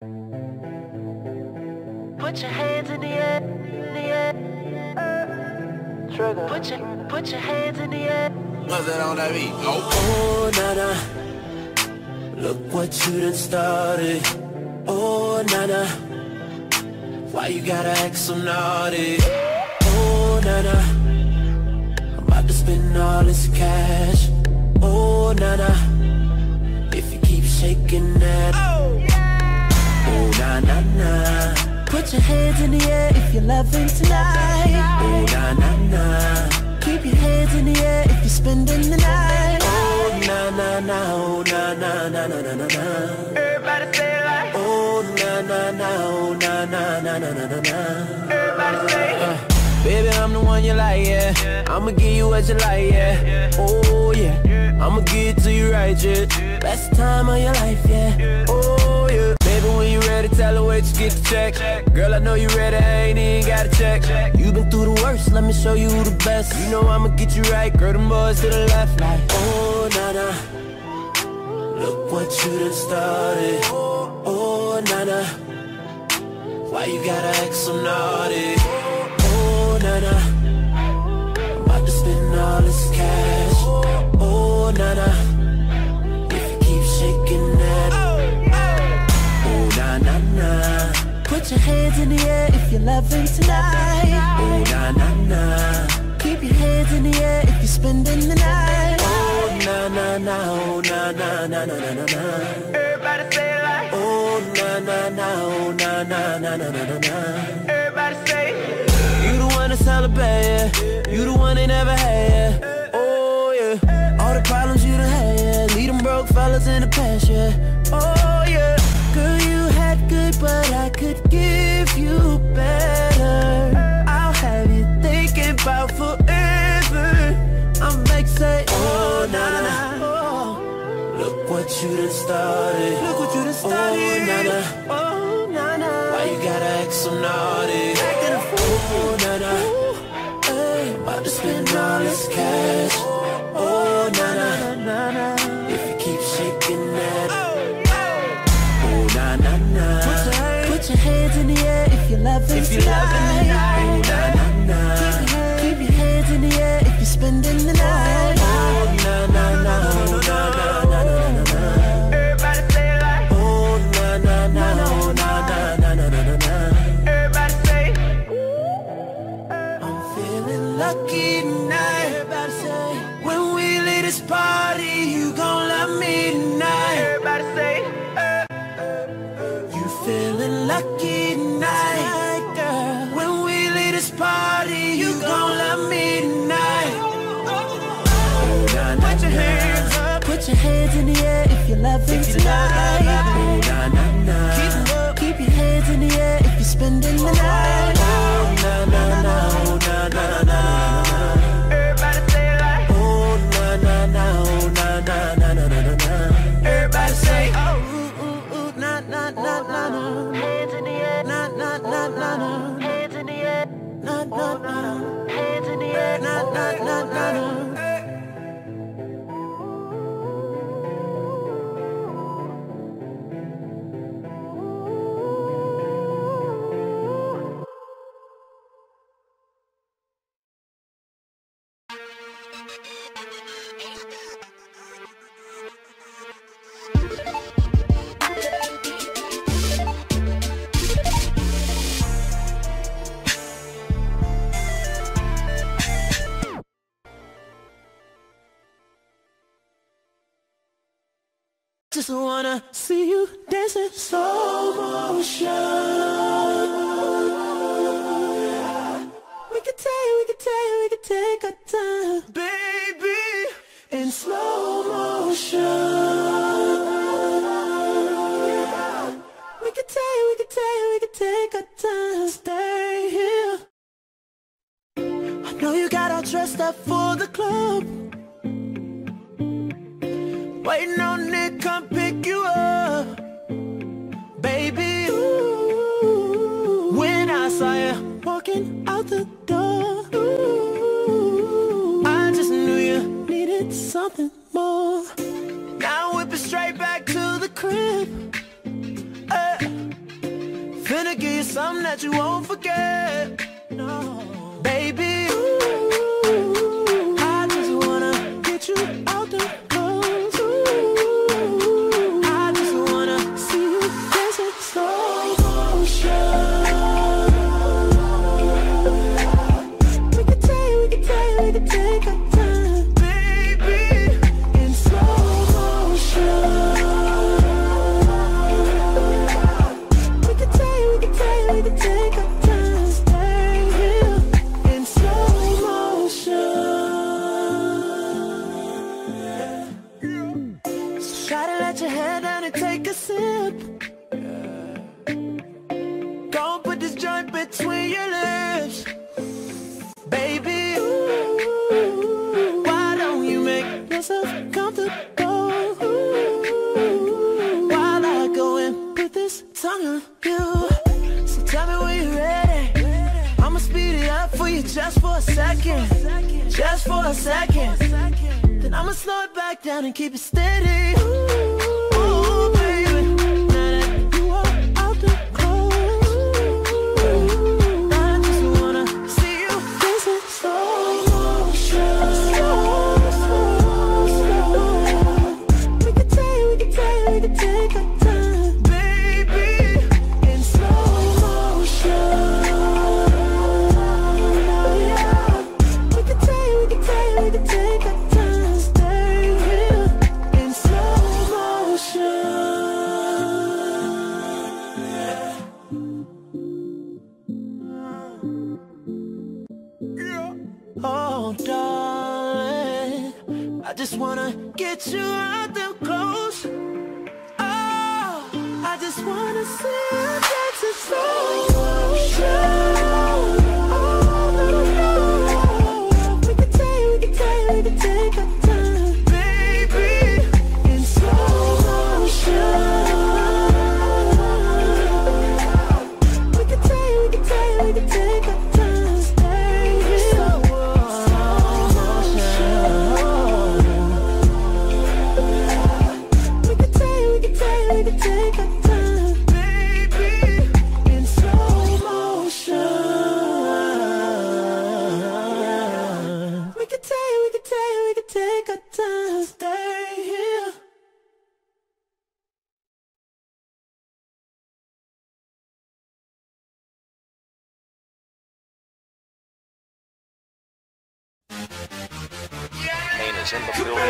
Put your hands in the air, in the air. Trigger. Put your hands in the air. What's that on that beat? Oh, nana, look what you done started. Oh, nana, why you gotta act so naughty? Oh, nana, I'm about to spend all this cash. Oh, nana, if you keep shaking that. Oh, na, na, na. Put your hands in the air if you're loving tonight. Oh, na, na, na. Keep your hands in the air if you're spending the night. Oh, na, na, na. Oh, na, na, na, na, na, na, na. Everybody say it like. Oh, na, na, na. Oh, na, na, na, na, na, na, na. Everybody say. Baby, I'm the one you like, yeah. I'ma give you what you like, yeah. Oh, yeah. I'ma give it to you right, yeah. Best time of your life, yeah. Oh, yeah. Baby, when you ready, tell her wait, you get the check. Girl, I know you ready, I ain't even gotta check. You been through the worst, let me show you who the best. You know I'ma get you right, girl, them boys to the left. Like, oh, nana, look what you done started. Oh, nana, why you gotta act so naughty? Oh, nana, I'm about to spend all this cash. Oh, nana, if you keep shaking that. Oh, na, na, na. Put your hands in the air if you're loving tonight. Oh, na, na, na. Keep your hands in the air if you're spending the night. Oh, na, na, na. Oh, na, na, na, na, na, na, na. Everybody say it like. Oh, na, na, na. Oh, na, na, na, na, na, na, na. Everybody say. You the one to celebrate, yeah. You the one they never had, yeah. Oh, yeah. All the problems you done had, yeah. Leave them broke fellas in the past, yeah. Oh, yeah. Girl, you had good, but I could give you better. I'll have you thinking about forever. I'm like, say, oh, na, na. Oh, look what you done started. Look what you done started. Oh, na, na. Oh, na, na. Why you gotta act so naughty? Acting a fool. Oh, na, na. Hey, about to spend all this cash. Oh, na, na, na, na. If you keep shaking that. Oh, na, na, na. Put your hands in the air if you're loving tonight. Oh, na, na, na. Keep your hands in the air if you're spending the night. Oh, na, na, na. Oh, na, na, na, na, na, na. Everybody say it like. Oh, na, na, na. Oh, na, na, na, na, na, na, na. Everybody say. I'm feeling lucky tonight. Everybody say, when we leave this party, you gon' love me tonight. Everybody say. You feeling lucky tonight, girl. When we leave this party, you gon' love me tonight. Oh, na, na, Put your na. hands up. Put your hands in the air if you're loving tonight. Oh, na, na, na. Keep your hands in the air if you're spending the night. Oh, na, na, na. Oh, na, na, na, na, na. Everybody say it like. Oh, na, na, na. Oh, na, na, na, na, na, na. Everybody say. Oh, ooh, ooh, ooh, na, na, na, na, na. Hands in the air. Na, na, na, na, na. Hands in the air. Na, na, na. Hands in the air. Na, na, na, na, na. Just wanna see you dancing slow motion. We could take our time, baby, in slow motion. We could take our time, stay here. I know you got all dressed up for the club, waiting on Nick, come pick you up. Baby, ooh, when I saw you walking out the door, ooh, I just knew you needed something more. Now whip it straight back to the crib. Finna give you something that you won't forget. No, baby, ooh, I just wanna get you out the clothes. Ooh, I just wanna see you dancing slow motion. We can take our time, baby, in slow motion. We can take our time, stay here in slow motion. So try to let your head down and take a sip. Go and put this joint between your lips, baby. Ooh, why don't you make yourself comfortable? Ooh, while I go and put this tongue on you. So tell me when you're ready. I'ma speed it up for you just for a second. Just for a second. Then I'ma slow it back down and keep it steady. Ooh, baby. Now that you are out the clothes, I just wanna see you dancing slow motion. We can take our time, baby, in slow motion. We can take our time, stay here in slow motion. Oh, darling, I just wanna get you out the clothes. Oh, I just wanna see you dancing slow motion. Oh, no. We can take our time, baby, in slow motion. We can take our time, stay here. Slow motion. We can take our time, baby, in slow motion. We can take our time, stay here. Kane is in the building.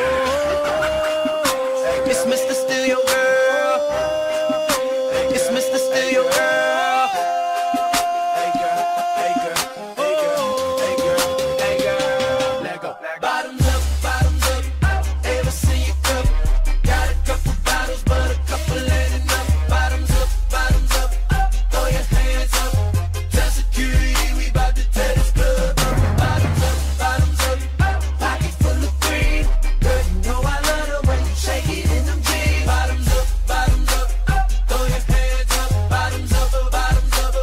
It's Mr. Steal Your Girl. It's Mr. Steal Your Girl. Hey girl, hey girl, hey girl, hey girl, hey girl. Let go. Bottoms up, ever see you cup? Got a couple bottles, but a couple ain't enough. Bottoms up, throw your hands up. Tell security we bout to tear this club up. Bottoms up, pocket full of green. Girl, you know I love the way you shake it in them jeans. Bottoms up, throw your hands up. Bottoms up, bottoms up.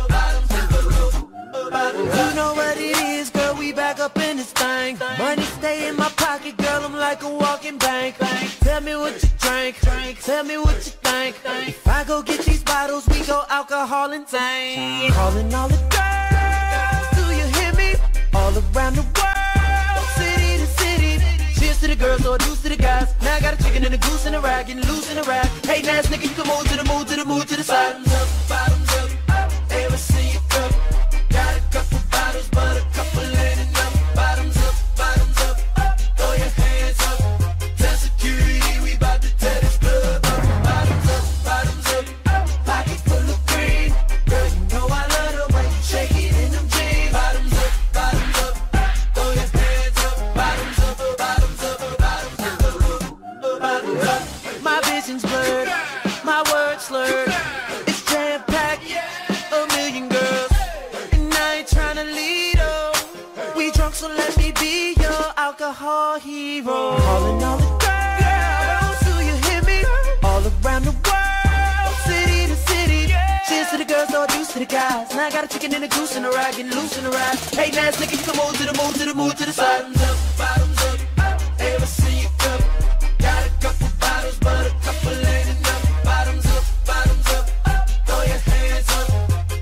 You know what it is, girl, we back up in this thing. Money stay in my pocket, girl, I'm like a walking bank. Tell me what you drink, tell me what you think. If I go get these bottles, we go alcohol and tank. Calling all the girls, do you hear me? All around the world, city to city. Cheers to the girls or deuce to the guys. Now I got a chicken and a goose and a rag, getting loose in the rack. Hey, ass nigga, you can move to the side. Bottoms up, ever see you cup? Got a couple bottles, but a couple ain't enough. Bottoms up, throw your hands up. Tell security we bout to tear this club up. Bottoms up, pocket full of green. Girl, you know I love the way you shake it in them jeans. Bottoms up, throw your hands up. Bottoms up, bottoms up. My vision's blurred, my words slurred. It's jam-packed, a million girls, and I ain't tryna lead 'em. We drunk, so let me be your alcohol hero. Calling all the girls, do you hear me? All around the world, city to city. Cheers to the girls, all deuce to the guys. Now I got a chicken and a goose and a rag, getting loose in the ride. Hey, ass nigga, you can move to the side. Bottoms up, ever see you cup? Got a couple bottles, but a couple ain't enough. Bottoms up, throw your hands up.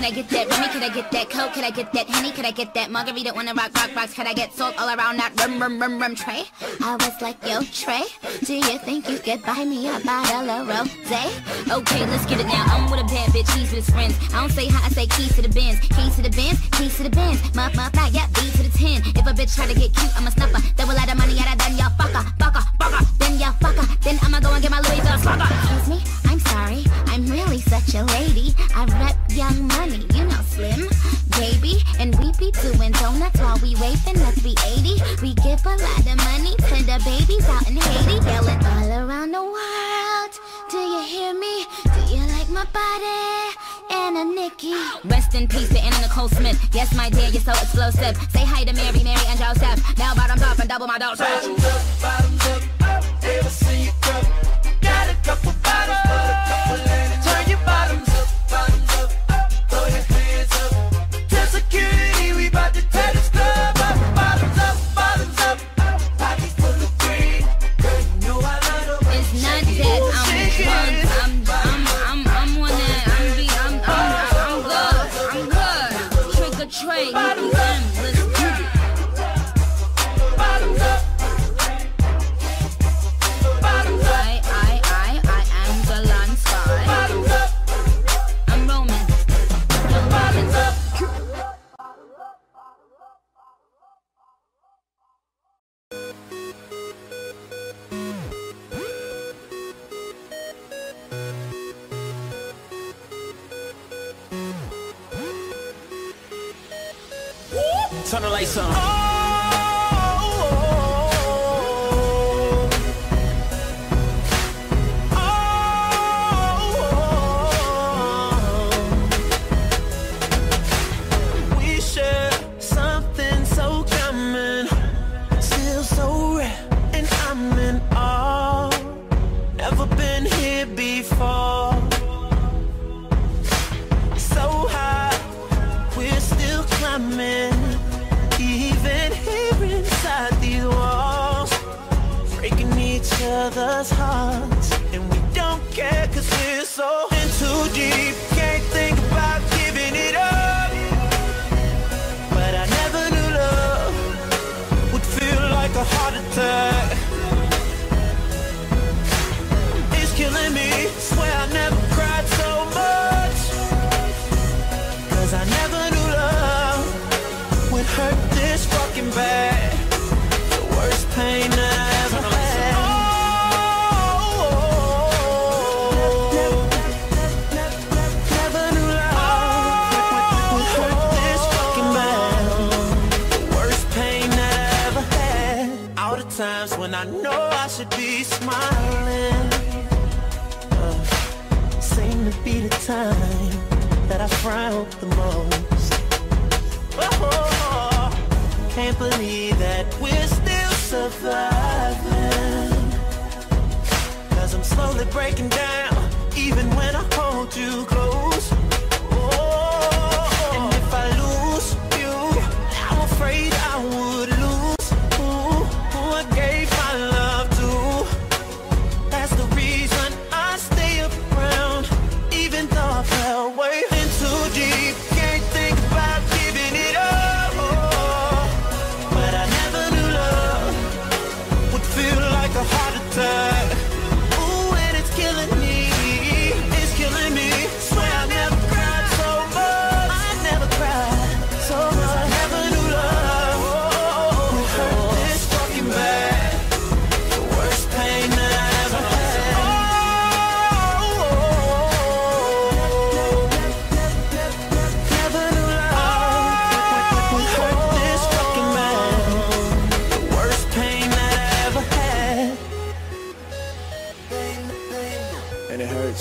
I get that Remy? Can I get that Coke? Can I get that Henny? Can I get that margarita? Wanna rock rocks? Can I get salt all around that rum tray? I was like, yo, Trey, do you think you could buy me a bottle of rosé? Okay, let's get it now. I'm with a bad bitch, he's with his friends. I don't say hi, I say keys to the Benz. Keys to the Benz, keys to the Benz. Muff, yeah, B to the 10. If a bitch try to get cute, I'm a snuffer. Double out of money, out of done, y'all fucker. Then y'all fucker. Then I'ma go and get my Louis Vuitton slugger. Excuse me, I'm sorry, I'm really such a lady. I rep Young Money, you know Slim, baby. And we be doing donuts while we waving, let's be 80. We give a lot of money to the babies out in Haiti. Yelling all around the world, do you hear me? Do you like my body? Anna Nikki. Rest in peace to Anna Nicole Smith. Yes, my dear, you're so explosive. Say hi to Mary, and Joseph. Now bottoms up and double my dose. Bottoms up, ever see you cup? Got a couple bottles, but a couple in it. Turn your bottoms up, throw your hands up. Tell security, we bout to tear this club up. Bottoms up, pockets full of green. Girl, you know I love the way it's not that I'm drunk, I'm one that I'm good. Trick or treat, let's get it. Bottoms up. I am the land sky. Bottoms up. I'm Roman. Young Bottoms up. Turn the lights on. We share something so common, still so rare, and I'm in awe. Never been here before. So high, we're still climbing. Even here inside these walls, breaking each other's hearts, and we don't care 'cause we're so in too deep. Can't think about giving it up, but I never knew love would feel like a heart attack. It's killing me, swear I never cried so much, 'cause I never knew love would hurt this fucking bad. The worst pain I ever had. Never knew love would hurt this fucking bad. The worst pain I ever had. All the times when I know I should be smiling, seem to be the time that I frown the most. Oh, can't believe that we're still surviving, 'cause I'm slowly breaking down, even when I hold you close. Oh, and if I lose you, I'm afraid I would lose who I gave my love to. That's the reason I stay around, even though I fell way in too deep. Can't think about giving it up, but I never knew love would feel like a heart attack. Ooh, and it's killing me, it's killing me. Swear I never cried so much, I never cried so much. I never knew love would hurt this fucking bad. The worst pain that I ever had. Never knew love would hurt this fucking bad. The worst pain that I ever had. And it hurts,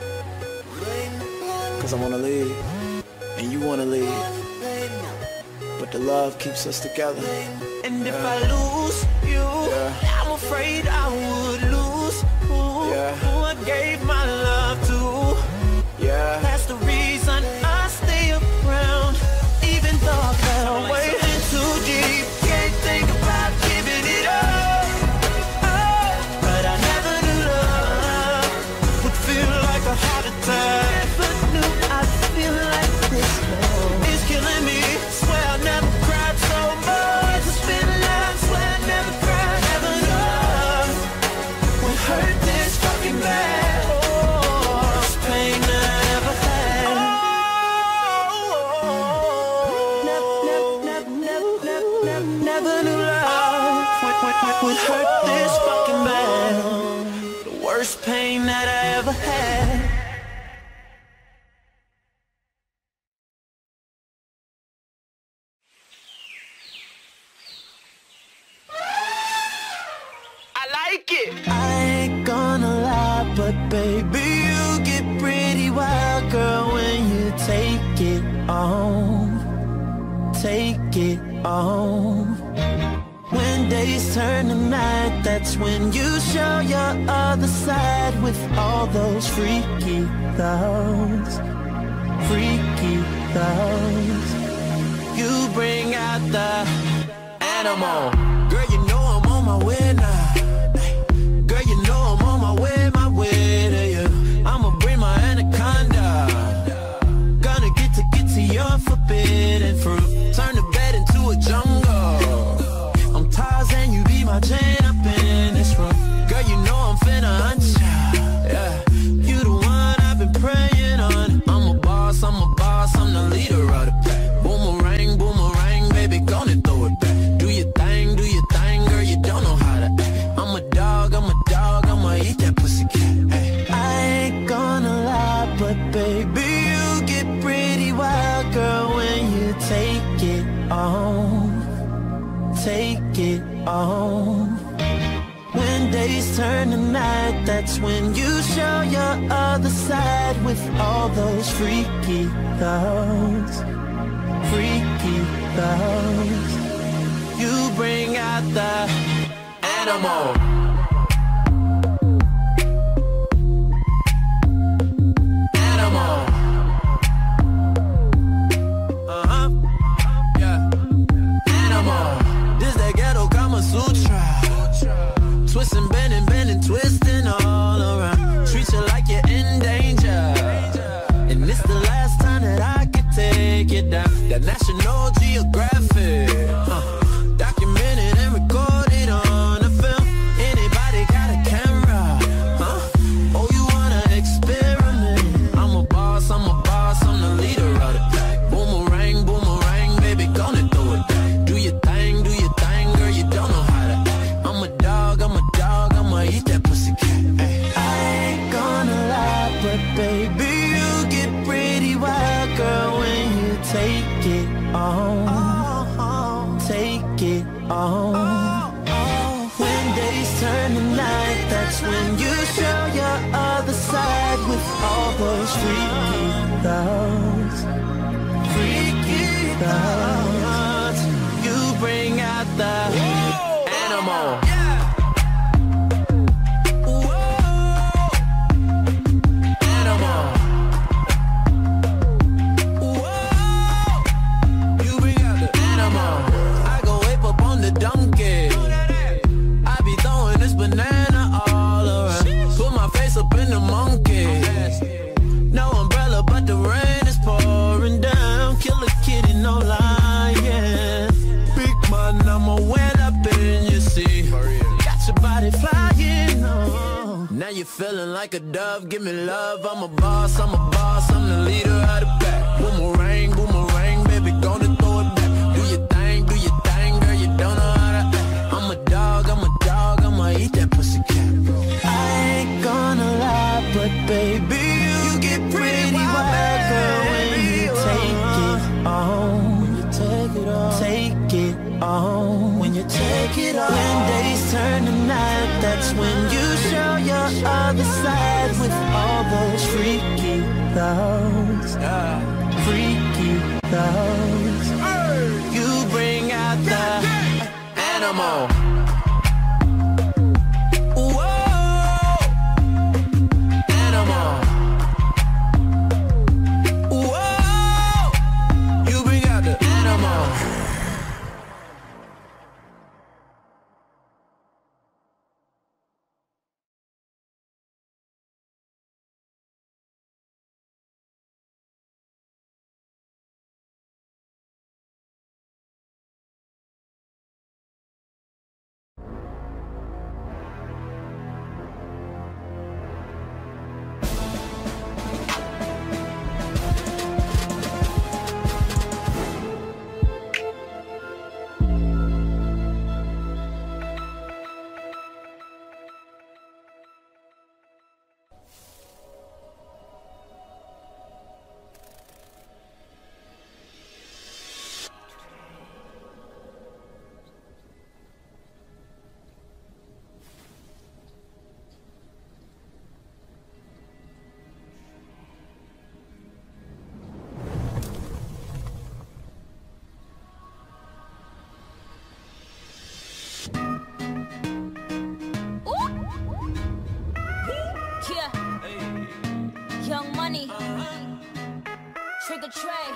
'cause I wanna leave, and you wanna leave, but the love keeps us together. And if I lose you, I'm afraid I would lose who I gave my love to. That's the reason I stay around, even though I fell way in too deep. Can't think about giving it up, but I never knew love would feel like a heart attack. Never knew I'd feel like this. baby, you get pretty wild, girl, when you take it on. Take it on. When days turn to night, that's when you show your other side with all those freaky thoughts. Freaky thoughts. You bring out the animal. Girl, you know I'm on my way now. Girl, you know I'm on my way to you. I'ma bring my anaconda. Gonna get to your forbidden fruit. Turn the bed into a jungle. I'm Tarzan, you be my Jane up in this room. Girl, you know I'm finna hunt ya. Yeah, you the one I've been praying on. I'm a boss, I'm the leader of the pack. Boomerang, baby, gonna throw it back. Do your thing, girl, you don't know how to act. I'm a dog, I'ma eat that pussy cat. Ay. I ain't gonna lie, but baby, you get pretty wild, girl, when you take it on. Take it on. When days turn to night, that's when you show your other side with all those freaky thoughts. Freaky thoughts. You bring out the animal. Animal. Yeah. Animal. This that ghetto Kama Sutra. Twisting, bending, twisting all around. Treat you like you're in danger. And this the last time that I can take it down. That National Geographic, documented and recorded on a film. Anybody got a camera? Oh, you wanna experiment? I'm a boss, I'm the leader of the pack. Boomerang, baby, gonna throw it back. Do your thing, girl, you don't know how to act. I'm a dog, I'ma eat that pussy cat. Ay. I ain't gonna lie, but baby, you get pretty wild, girl, when you take it on. Take it on. When days turn to night, that's when you show your other side with all those freaky thoughts. Freaky thoughts. You bring out the animal. Now you're feeling like a dove, give me love. I'm a boss, I'm the leader of the pack. Boomerang, baby, gonna throw it back. Do your thing, girl, you don't know how to act. I'm a dog, I'ma eat that pussy cat. I ain't gonna lie, but baby, you get pretty wild, girl, when you take it on. Take it on. When you take it on. When days turn to night, that's when you show your other side with all those freaky thoughts. Freaky thoughts. You bring out the animal. nigga Trey.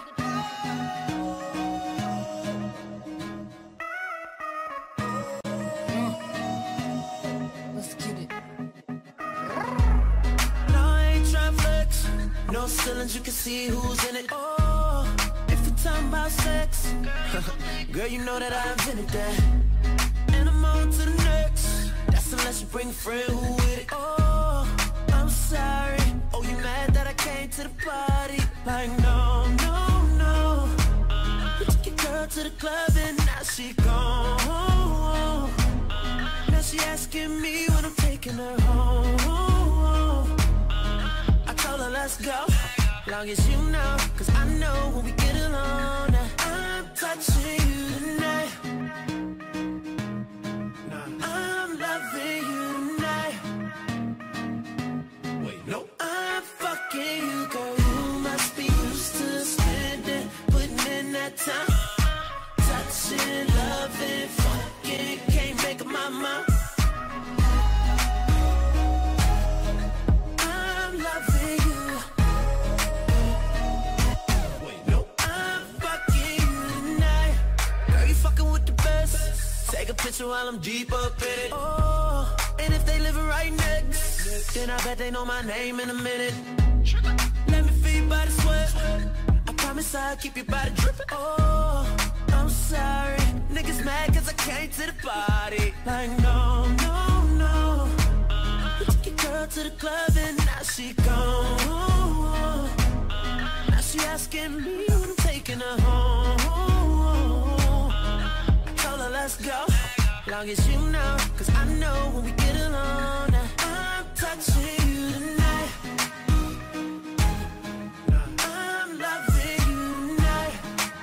Let's get it. No, I ain't tryna flex. No ceilings, you can see who's in it. Oh, if we're talking about sex, girl, you know that I invented that. And I'm on to the next. That's unless you bring a friend who with it. Oh, I'm sorry. Oh, you mad that I came to the party? Like, no, no, no. You took your girl to the club and now she gone. Now she asking me when I'm taking her home. I told her let's go, long as you know, cause I know when we get alone. I'm touching you tonight. I'm loving you tonight. Wait, no, I'm fucking you, girl. You must be used to spending, putting in that time. Touching, loving, fucking, can't make up my mind. I'm loving you. Wait, no, I'm fucking you tonight. Girl, you fucking with the best. Take a picture while I'm deep up in it. Oh, and if they living right next, then I bet they know my name in a minute. Let me feel by the sweat. I promise I'll keep your body dripping. Oh, I'm sorry. Niggas mad cause I came to the party. Like, no, no, no. You took your girl to the club and now she gone. Now she asking me when I'm taking her home. I told her let's go, long as you know, cause I know when we get alone. I'm touching you tonight. I'm loving you tonight.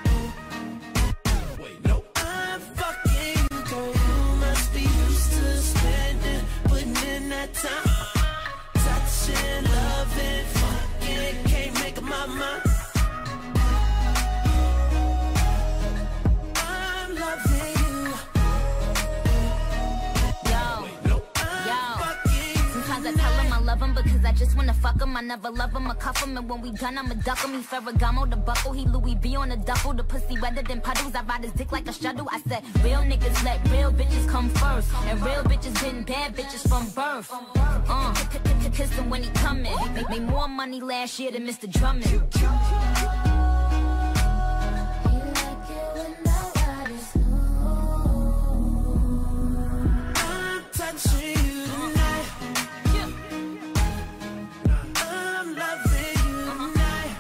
Wait, no, I'm fucking you, girl. You must be used to spending, putting in that time. Touching, loving, fucking, can't make up my mind. I'm loving you. Sometimes I tell him I love him because I just wanna fuck him. I never love him, I cuff him, and when we done, I'ma duck him. He Ferragamo, the buckle, he Louis V on the duffel. The pussy wetter than puddles, I ride his dick like a shuttle. I said, real niggas let real bitches come first, and real bitches been bad bitches from birth. Kiss him when he coming. Made more money last year than Mr. Drummond. I'm touching you tonight. I'm loving you tonight.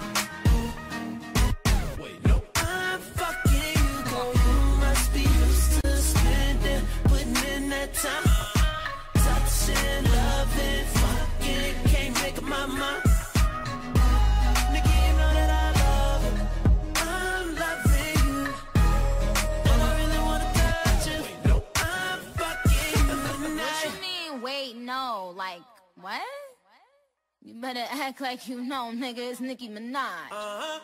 Wait, no, I'm fucking you, girl. You must be used to spending, putting in that time. Touching, loving, fucking, can't make up my mind. Nigga, you know that I love it. I'm loving you, and I really wanna touch you. Wait, no, I'm fucking you tonight. What you mean, wait, no? Like, what? You better act like you know, nigga, it's Nicki Minaj.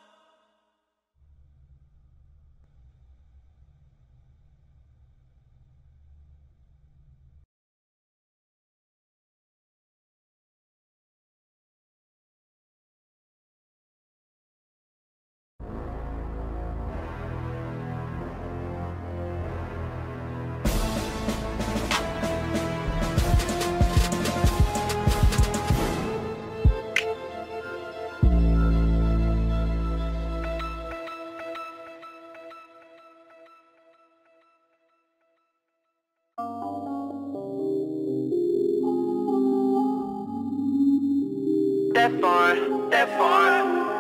That far, that far,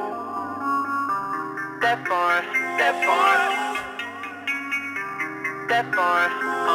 that far, that far, that far.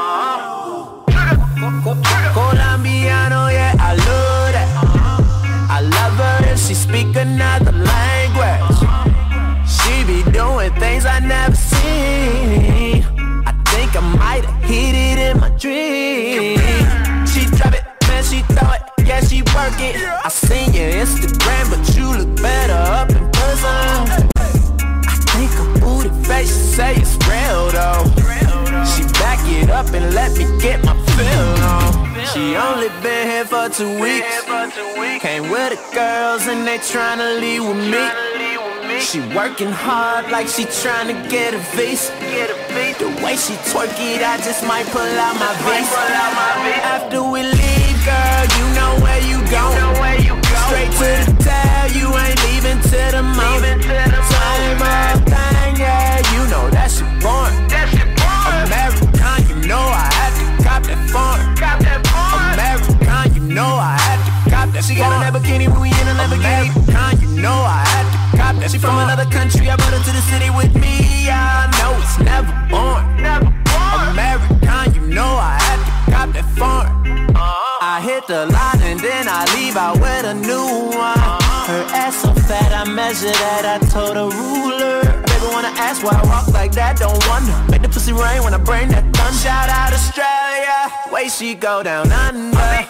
Colombiano, yeah, I love that. I love her and she speak another language. She be doing things I never seen. I think I might have hit it in my dream. She drop it, man, she throw it, yeah, she work it. I seen your Instagram, but you look better up in person. I think her booty face, she say it's real though. She back it up and let me get my feel on. She only been here for 2 weeks. Came with the girls and they tryna leave with me. She working hard like she trying to get a visa. The way she twerk it, I just might pull out my visa. After we leave, girl, you know where you going. Straight to the tail, you ain't leaving till the moment. Same old thing, yeah, you know that shit boring. American, you know I had to cop that foreign. American, you know I had to cop that. She got a Lamborghini when we in a Lamborghini. American, you know I had to cop that. She from another country, I brought her to the city with me. I know it's never boring. American, you know I had to cop that foreign. I hit the line and then I leave out with a new one. Her ass so fat, I measure that, I told a ruler. Baby wanna ask why I walk like that, don't wonder. Make the pussy rain when I bring that thunder. Shout out Australia, way she go down under.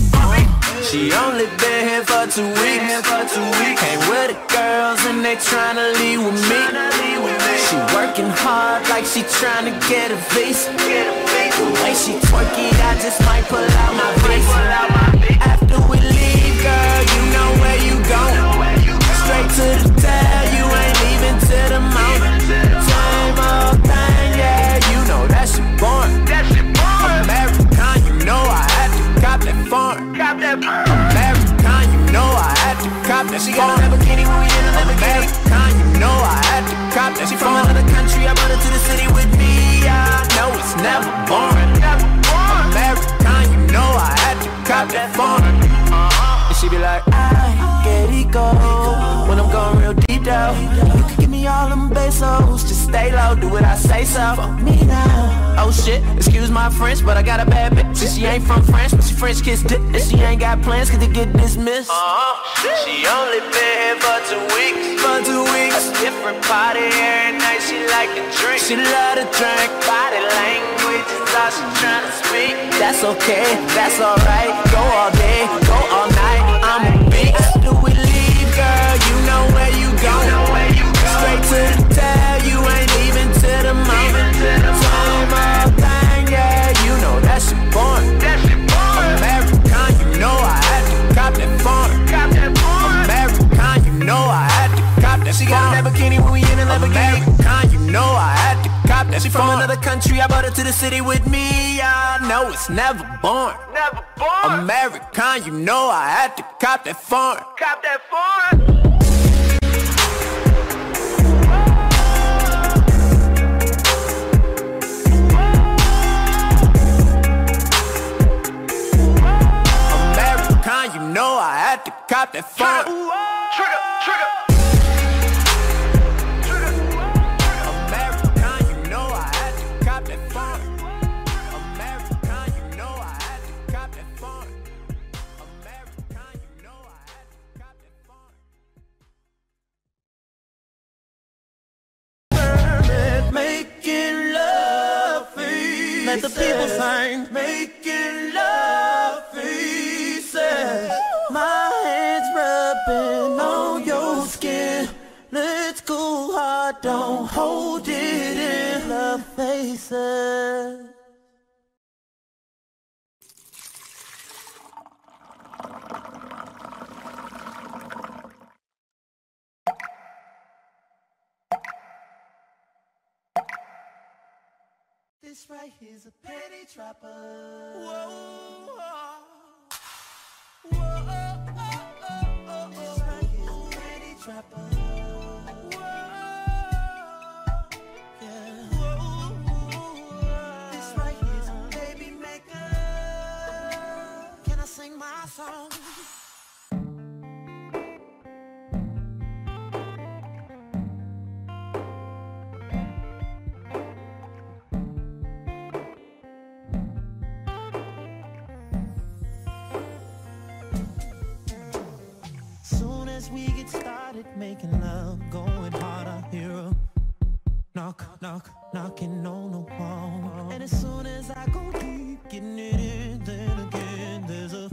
She only been here for 2 weeks. Came with the girls and they tryna leave with me. She working hard like she tryna get a visa. The way she twerk it, I just might pull out my visa. After we leave, girl, you know where you going. Straight to the tail, you ain't leaving till the moment. Same old thing, yeah, you know that shit boring. American, you know I had to cop that foreign. American, you know I had to cop that. She got a Lamborghini when we in a Lamborghini. American, you know I had to cop that. She from another country, I brought her to the city with me. I know it's never boring. American, you know I had to cop that foreign. And she be like, I get it go when I'm going real deep down. You can give me all them pesos, just stay low, do what I say so. Fuck me now. Oh shit, excuse my French, but I got a bad bitch. And she ain't from France, but she French kiss dick. And she ain't got plans, cause they get dismissed. She only been here for 2 weeks. A different party every night, she like to drink. She love to drink, body language is all she tryna speak. That's okay, that's alright. Go all day, go all night, I'm a beat. After we leave, girl, you know where you going. Straight to the tail, you ain't leaving till the moment. Same old thing, yeah, you know that shit boring. American, you know I had to cop that foreign. American, you know I had to cop that. She got a Lamborghini when we in a Lamborghini. American, you know I had to cop that. She from another country, I brought her to the city with me. I know it's never boring. American, you know I had to cop that foreign. You know I had to cop that phone. Trigger. American, you know I had to cop that phone. American, you know I had to cop that phone. American, you know I had to cop that phone. Making love faces. Let the people sing. Making love faces. My hands rubbing on your skin. Let's go hard, don't hold it in. Love faces. This right here's a penny trapper. Whoa. This right here's a penny trapper. This right here's a baby maker. Can I sing my song? We get started making love, going hard, I hear a knocking on the wall. And as soon as I go deep, getting it in, then again there's a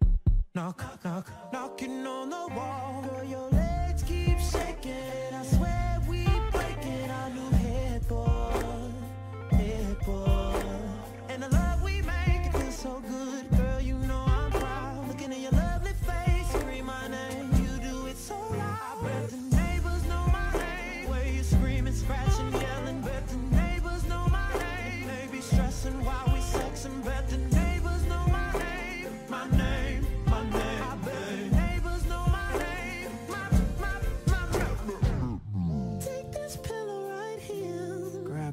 knocking on the wall. Girl, your legs keep shaking, I swear we breaking our new headboard. And the love we make, it feels so good, girl, you know I'm proud. Looking at your lovely face, scream my name. So loud, the neighbors know my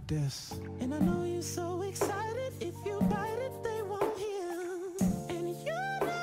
like this. And I know you're so excited. If you bite it, they won't hear. And you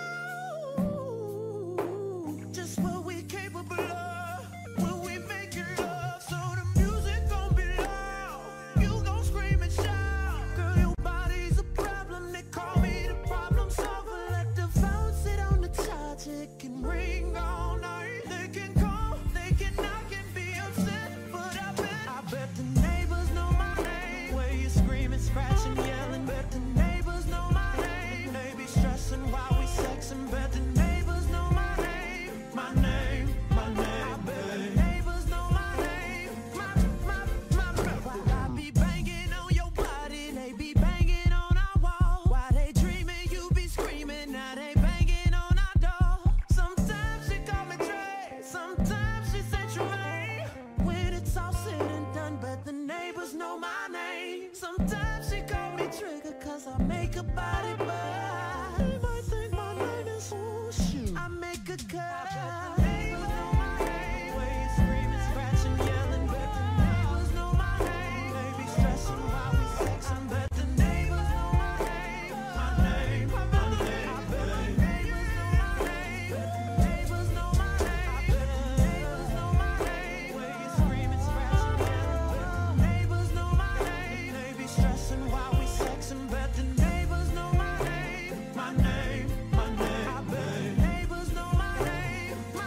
know just what we're capable of when we make it love. So the music gon' be loud. You gon' scream and shout. Girl, your body's a problem. They call me the problem solver. Let the phone sit on the charge. It can ring all night. They can call, they can knock and be upset. But I bet the neighbors know my name. Where you screaming, scratching, yelling. Bet the neighbors know my name. They be stressing while we sexing. Bet the neighbors know my name. My name, my name. I bet the neighbors know my name. My. While I be banging on your body, they be banging on our wall. While they dreaming, you be screaming. Now they banging on our door. Sometimes she call me Trey, sometimes she say Tremaine. When it's all said and done, but the neighbors know my name. Sometimes she call me Trigger, cause I make a body burn. They might think my name is shoot. I make a cut. The neighbors know my name. Where you screaming, scratching, yelling. But the neighbors know my name. They be stressing while we sexing. But the neighbors know my name. My name, my name. I bet the neighbors know my name. The neighbors know my name. I bet the neighbors know my name. Where you screaming, scratching, yelling. But the neighbors know my name. They be stressing while we sexing. But the neighbors know my name. My name, my name. I bet the neighbors know my name. My.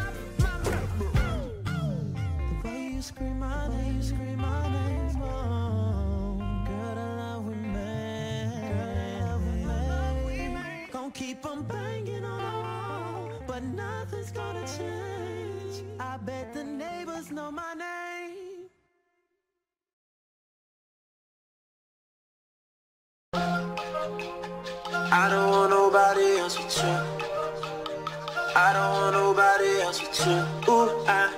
The way you scream my name, you scream my name. Oh, girl, I love we made. Gon' keep 'em banging on the wall, but nothing's gonna change. I bet the neighbors know my name. I don't want nobody else with you. I don't want nobody else with you. Ooh,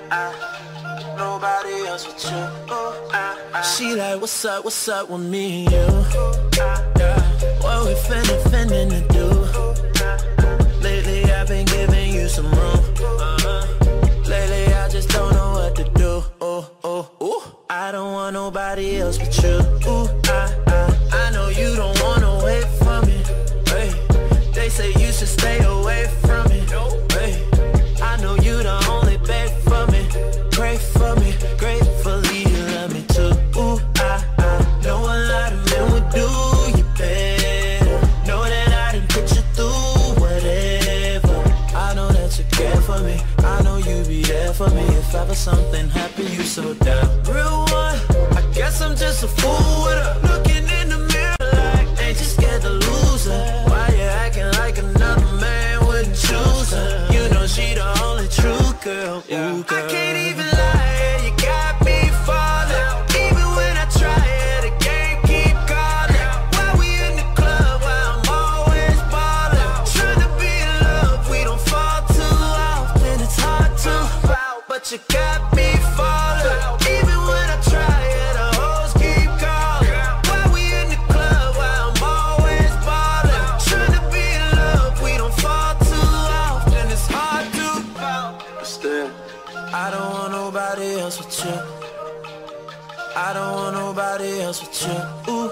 nobody else with you. Ooh, She like, what's up with me and you? What we finna to do? Lately I've been giving you some room. Lately I just don't know what to do. Ooh, I don't want nobody else but you. Ooh, I know you don't wanna wait for me. Hey, they say you should stay away from me. Hey, I know you the only babe for me. Pray for me, gratefully you love me too. Ooh, I know a lot of men would do you better. Know that I done put you through whatever. I know that you care for me. I know you be there for me. If ever something happened, you so down. Real one, I guess I'm just a fool with her. Looking in the mirror like, ain't you scared to lose her? Why you acting like another man wouldn't choose her? You know she the only true girl. Ooh, girl. I can't even lie, you got me falling. Even when I try it, the game keep calling. While we in the club, while I'm always ballin'. Trying to be in love, we don't fall too often. It's hard to fall, but you got me falling. Even when I try it, the hoes keep calling. While we in the club, while I'm always ballin'. Trying to be in love, we don't fall too often. It's hard to fall. Still, I don't want nobody else with you. I don't want nobody else with you. Ooh,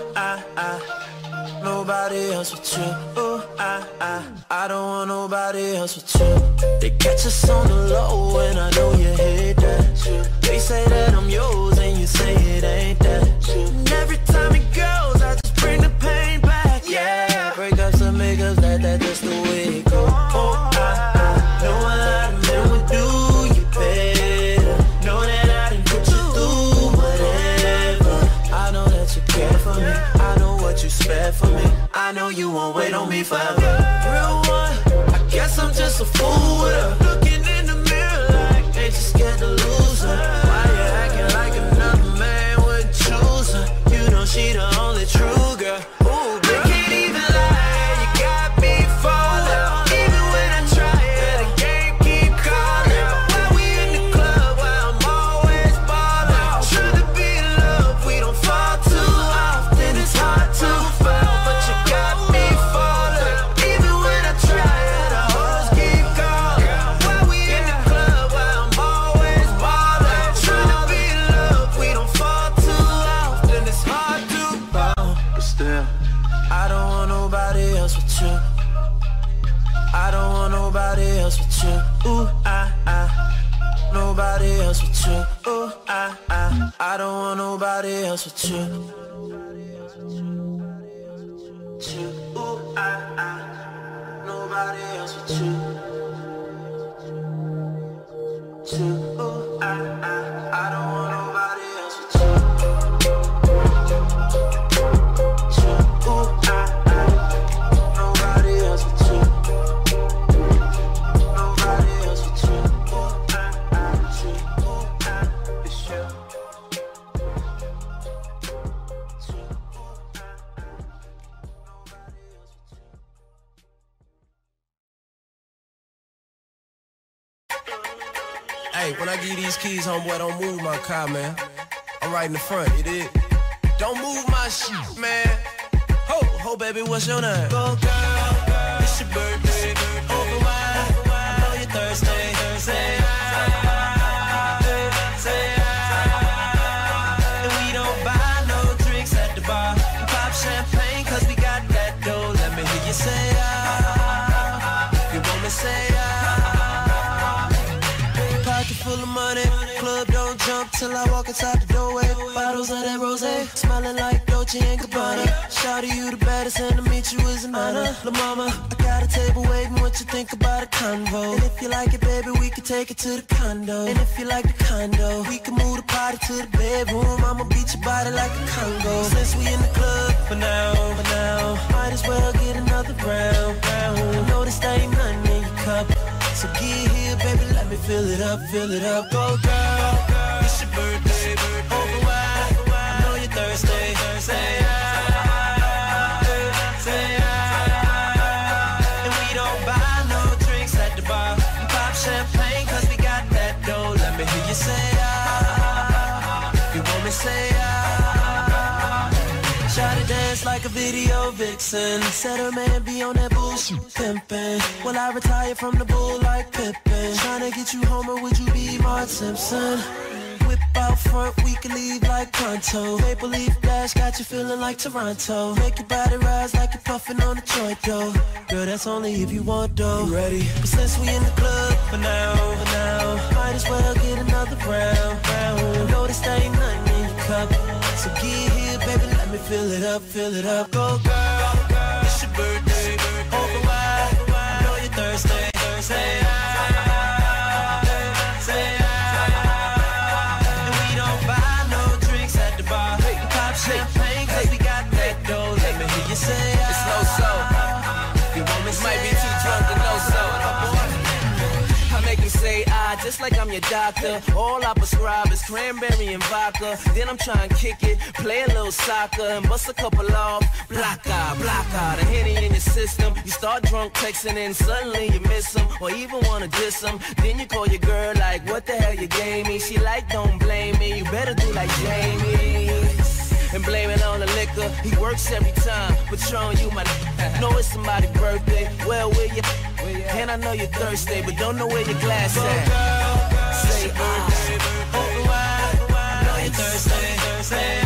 nobody else with you. Ooh, I don't want nobody else with you. They catch us on the low and I know you hate that. They say that I'm yours and you say it ain't that. And every time it goes, I just bring the pain back. Yeah, breakups and makeups, that's just the way it goes. Oh, I know a lot of men would do you better. Know that I done put you through whatever. I know that you care for me. I know what you spare for me. I know you won't wait on me forever. Real one, I guess I'm just a fool with her. Looking in the mirror like, ain't you scared to lose her? Why you acting like another man would choose her? You know she the only true girl. Ooh, girl. I can't even lie, you got me falling. Even when I try it, the game keep calling. While we in the club, while I'm always ballin'. Trying to be in love, we don't fall too often. It's hard to fall, but you got me falling. Even else with you. Ooh, I don't want nobody else with you. Ooh, nobody else with you. Ooh, I don't want nobody else with you. Ooh, nobody else with you. Nobody else with you. Ooh, it's you. Hey, when I give you these keys, homeboy, don't move my car, man. I'm right in the front, you dig? Don't move my shit, man. Ho, baby, what's your name? Go, girl, it's your birthday. Open wide, I know you're thirsty. Say and we don't buy no drinks at the bar. We pop champagne, cause we got that dough. Let me hear you say, you want me say, pocket full of money, club don't jump till I walk inside the doorway. Bottles of that rosé, smelling like Dolce & Gabbana. Shawty, you the baddest, and to meet you is an honor. La mama, I got a table waiting, what you think about a convo? And if you like it, baby, we can take it to the condo. And if you like the condo, we can move the party to the bedroom. I'ma beat your body like a Congo. Since we in the club for now, might as well get another round. I know this ain't nothing in your cup, so get here, baby, let me fill it up. Go, girl, it's your birthday. Open wide, I know you're thirsty. And we don't buy no drinks at the bar. We pop champagne, cause we got that dough. Let me hear you say, you want me say, try to dance like a video vixen. Said her man be on that bullshit pimpin'. Will I retire from the bull like Pippin? Tryna get you home, or would you be Marge Simpson? Whip out front, we can leave like pronto. Maple leaf dash got you feeling like Toronto. Make your body rise like you're puffin' on a joint though. Girl, that's only if you want though. You ready? But since we in the club for now, might as well get another round. I know this ain't nothing in your cup, so get here, baby, let me fill it up. Go, girl, it's your birthday. Open wide, I know you're thirsty. And we don't buy no drinks at the bar. We pop champagne, cause we got that dough. Let me hear you say, it's no soul. You want me might be too drunk to know so. I make him say, just like I'm your doctor. All I prescribe is cranberry and vodka. Then I'm trying to kick it, play a little soccer, and bust a couple off. Block out, the Henny in your system. You start drunk texting and suddenly you miss him, or even wanna diss him. Then you call your girl like, what the hell you gave me? She like, don't blame me, you better do like Jamie and blame it on the liquor. He works every time, Patron, you my know it's somebody's birthday. Well, where you? And I know you're thirsty, but don't know where your glass at. Say open wide, I know you're thirsty. Say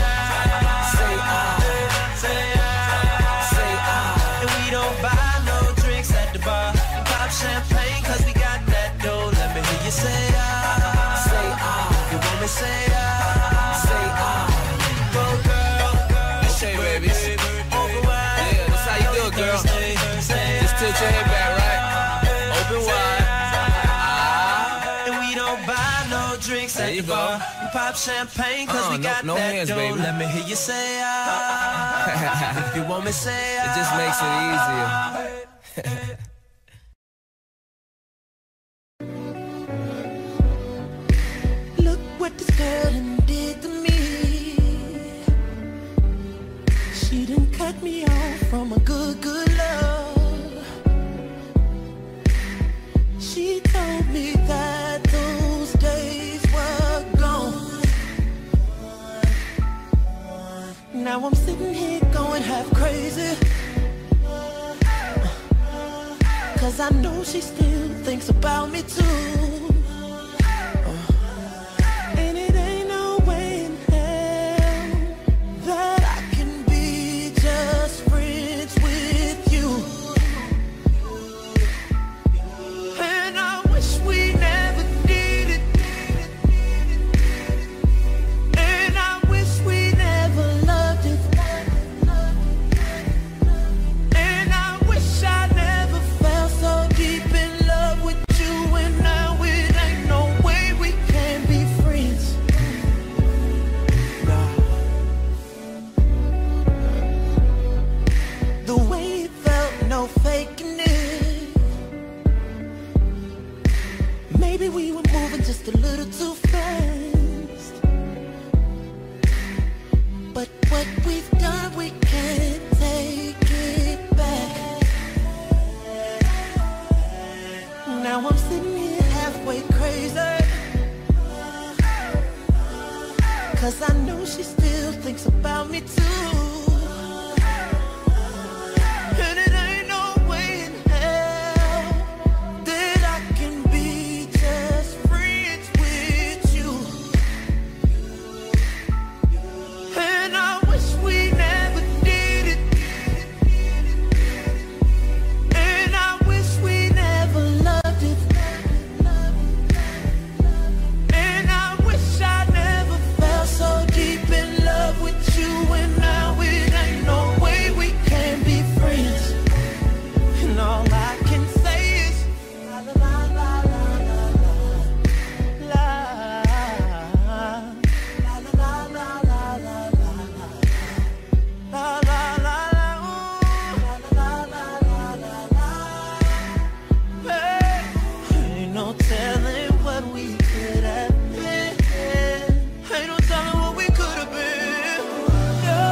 and we don't buy no drinks at the bar. We pop champagne, cause we got that dough. Let me hear you say you want me say go, girl, say baby. Open wide, yeah, that's how you do it, girl. Just tilt your head back, right? Open wide. And we don't buy no drinks at the bar. We pop champagne, cause we got no that hands, dough. Baby. Let me hear you say if you want me say it just makes it easier. Look what this girl did to me. She done cut me off from a good love. She told me that those days were gone. Now I'm sitting here going half crazy, cause I know she still thinks about me too. And it ain't no way in hell that I can be just friends with you. And I wish we never did it. moving just a little too fast. But what we've done, we can't take it back. Now I'm sitting here halfway crazy, 'cause I know she still thinks about me too. And it ain't no way in hell that I can be just friends with you. And I wish we never did it. And I wish we never loved it. And I wish I never fell so deep in love with you. And now it ain't no way we can be friends. And all I can say is la la la la la la la la la la la la la la la la la la la. Hey, ain't no telling what we could have been. Ain't no telling what we could have been. No.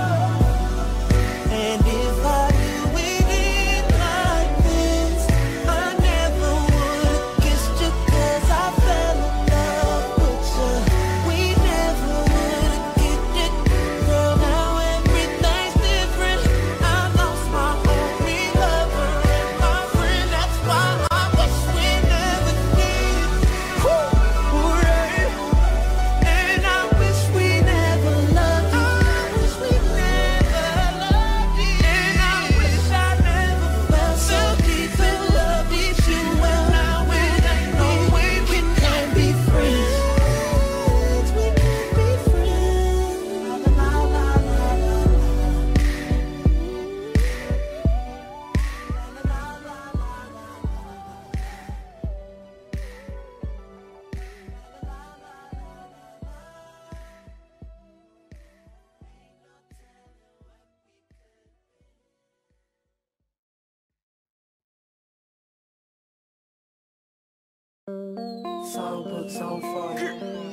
And if I knew it ain't like this, I never would've kissed you, 'cause I fell in love with you. We never would've kicked it, girl. Now everything's different. I lost my only lover and my friend. That's why I wish we never did. Hooray! And I wish we never loved you. I wish we never loved you. And I wish I never felt so deep in love with you. And now it ain't no way we can be friends. We can't be friends. La la la la la Songbooks on fire.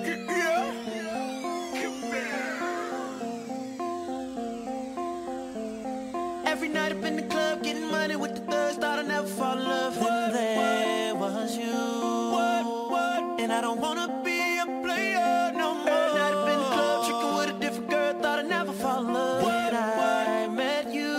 Every night up in the club, getting money with the thugs. Thought I'd never fall in love. And there was you. And I don't wanna be a player no more. Every night up in the club, tricking with a different girl. Thought I'd never fall in love. When I met you,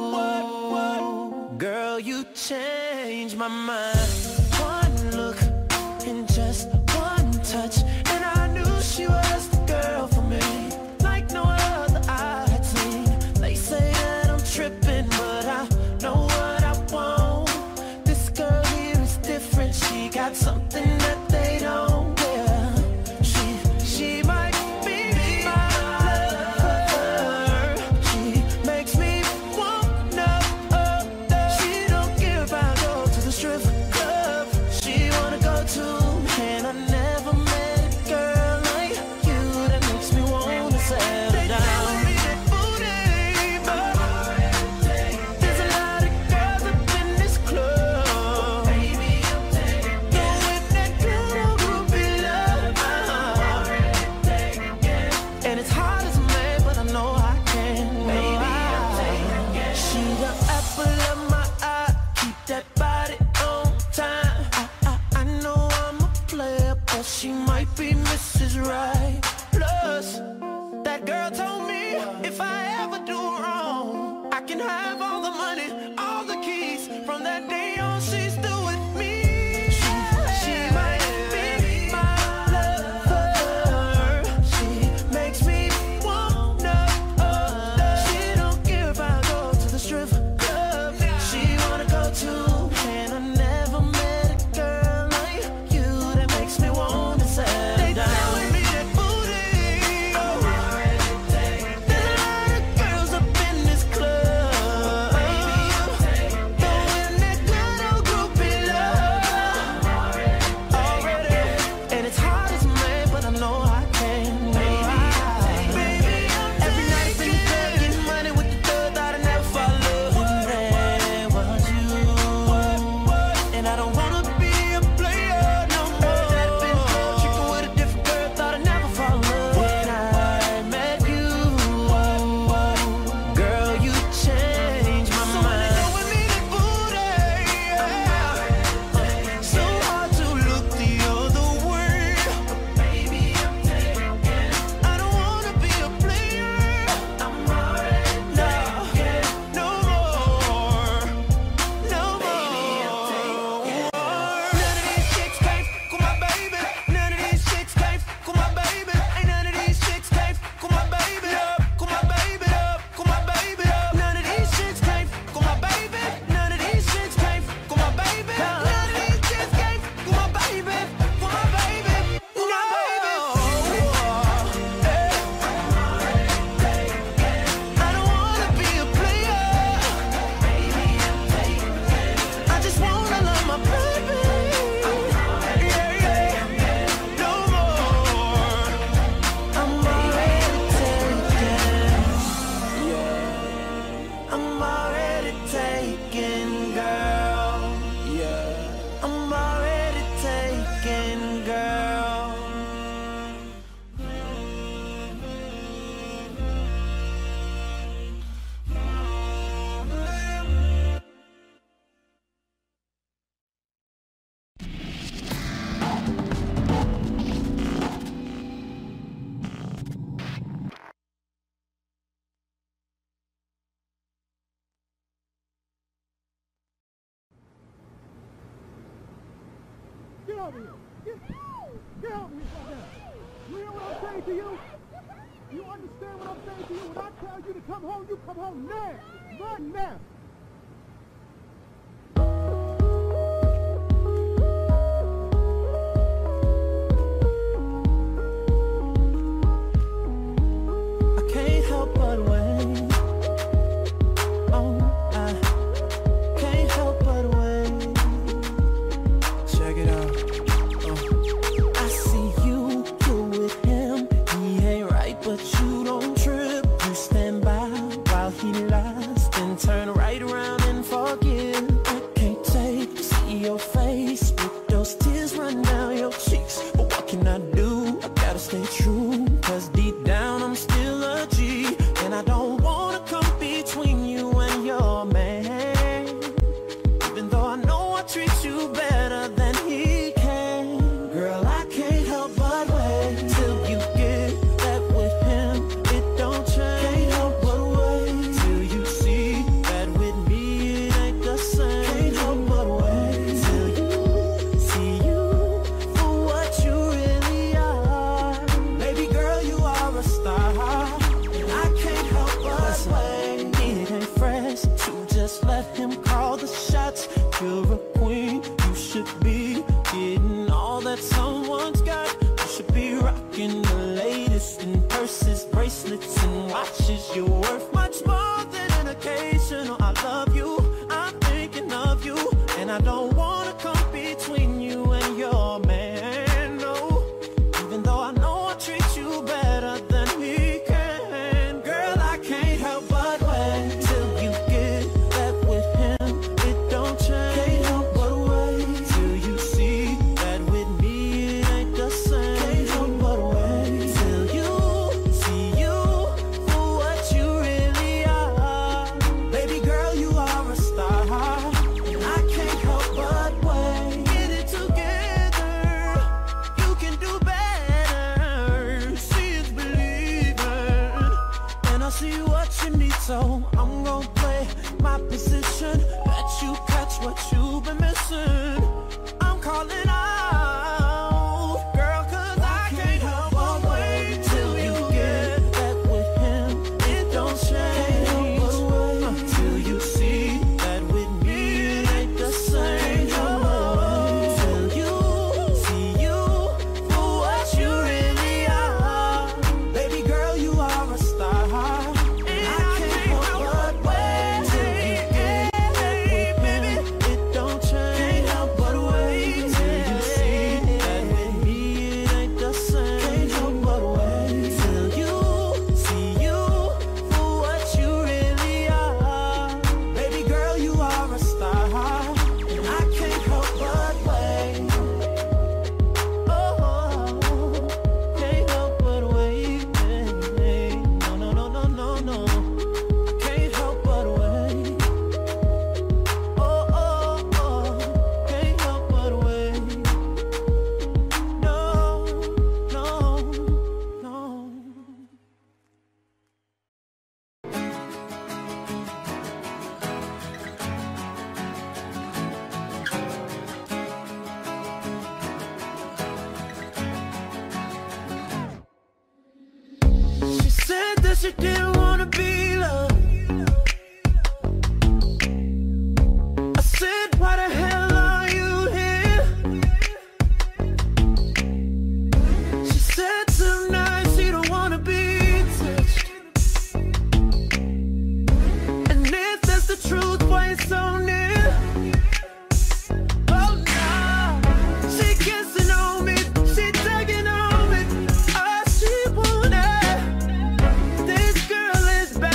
girl, you changed my mind. One look and just one touch, and I knew she was the girl for me, like no other I had seen. They say that I'm tripping, but I know what I want. This girl here is different. She got something that they don't. Yeah, she might be my lover. She makes me wanna. She don't care if I go to the strip club. She wanna go to. And I never met a girl like you that makes me wanna settle down. There's a lot of girls up in this club. Knowing that girl don't groupie love my heart. And it's hard as a man, but I know I can. She the apple of my eye. Keep that body on time. I know I'm a player, but she might be Mrs. Right. Plus, that girl told me if I ever do wrong, I can have all the money, all the keys. From that day on, she's still with me. She might be my lover. She makes me wanna. She don't care if I go to the strip club. She wanna go to. And I never met a girl like you that makes me wanna settle down. There's a lot of girls up in this club. Throwing that good over here. Get over here, goddamn. You hear what I'm saying to you? You understand what I'm saying to you? When I tell you to come home, you come home now. Right now. I can't help but wait. Oh, I can't help but wait. Check it out. I see you with him. He ain't right, but you don't trip. You stand by while he lies, then turn right around and forgive. I can't take to see your face with those tears run down your cheeks. But what can I do? I gotta stay true, cause deep down I'm still a G. And I don't wanna come between you and your man, even though I know I treat you better than he can. Girl, I can't help but wait till you get that with him. It don't change. Can't help but wait till you see that with me it ain't the same. Can't help but wait till you see you for what you really are. Baby girl, you are a star, and I can't help but wait. It ain't fresh to just let him call the shots. You're a queen, you should be getting all that someone's got. You should be rocking the latest in purses, bracelets, and watches. You're worth much more than an occasional I love you. I'm thinking of you, and I don't wanna come between you and your man, no. Even though I know I treat you better than he can. Girl, I can't help but wait till you get that with him. It don't change. Can't help but wait till you see that with me it ain't the same. Can't help but wait till you see you for what you really are. Baby girl, you are a star, and I can't help but wait. Get it together, you can do better. See it's believing, and I see what you need, so I'm gonna play my position. Bet you catch what you've been missing. I'm calling out, girl, cause I can't help but wait till you get that with him. It don't change till you see that with me it ain't the same. Till you see you for what you really are. Baby girl, you are a star, and I can't help but wait till you get that with me. It don't change. Can't help but wait till you see that with me it ain't the same. Can't help but wait till you see you for what you really are. Baby girl, you are a star, and I can't help but wait. Oh, can't help but wait. No, no, no, no, no, no. I can't help but wait. Oh, can't help but wait. No, no, no. She said that she didn't wanna be loved. I said, why the hell are you here? She said tonight she don't wanna be touched. And if that's the truth, why it's so near? Oh no, she kissing on me, she tugging on me. All she wanted, this girl is bad.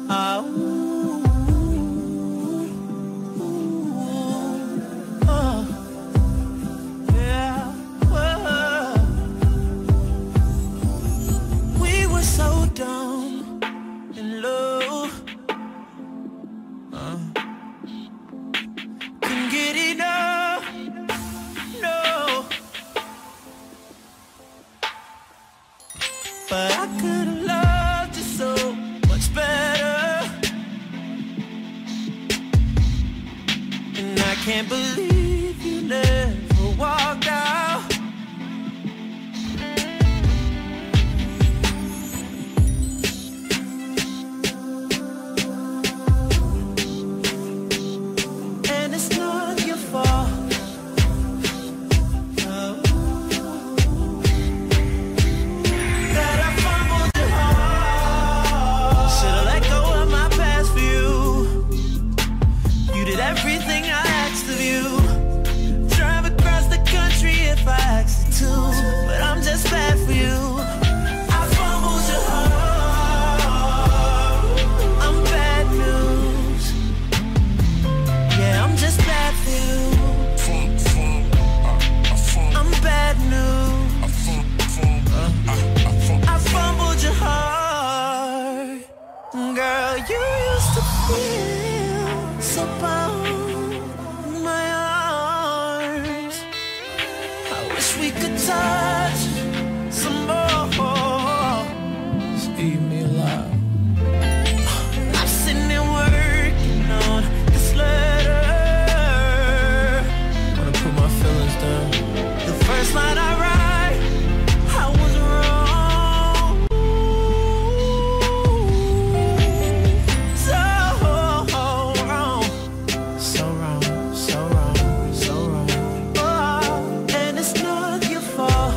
We were so dumb in love. Couldn't get enough, no. But I could've loved you so much better. And I can't believe you never walked out. And it's not your fault. That I fumbled your heart. Should've let go of my past for you. You did everything I asked of you. Drive across the country if I asked you to. But I'm just bad for you. I fumbled your heart. I'm bad news. Yeah, I'm just bad for you. I'm bad news. I fumbled your heart. Girl, you used to feel so bound in my arms. I wish we could touch some more. Just eat me alive. I'm sitting there working on this letter. Wanna put my feelings down. The first line I write, I was wrong. So wrong. So wrong, so wrong, so wrong. Oh, and it's not your fault.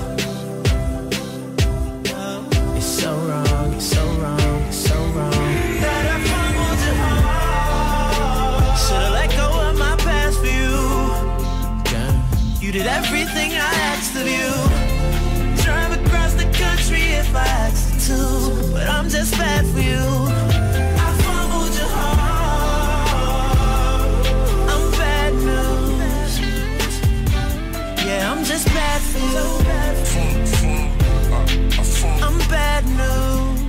It's so wrong, it's so wrong, it's so wrong. That I fumbled your heart. Should've let go of my past for you. You did everything I asked of you. Drive across the country if I asked you to. But I'm just bad for you. I fumbled your heart. I'm bad news. Yeah, I'm just bad for you. I'm bad news.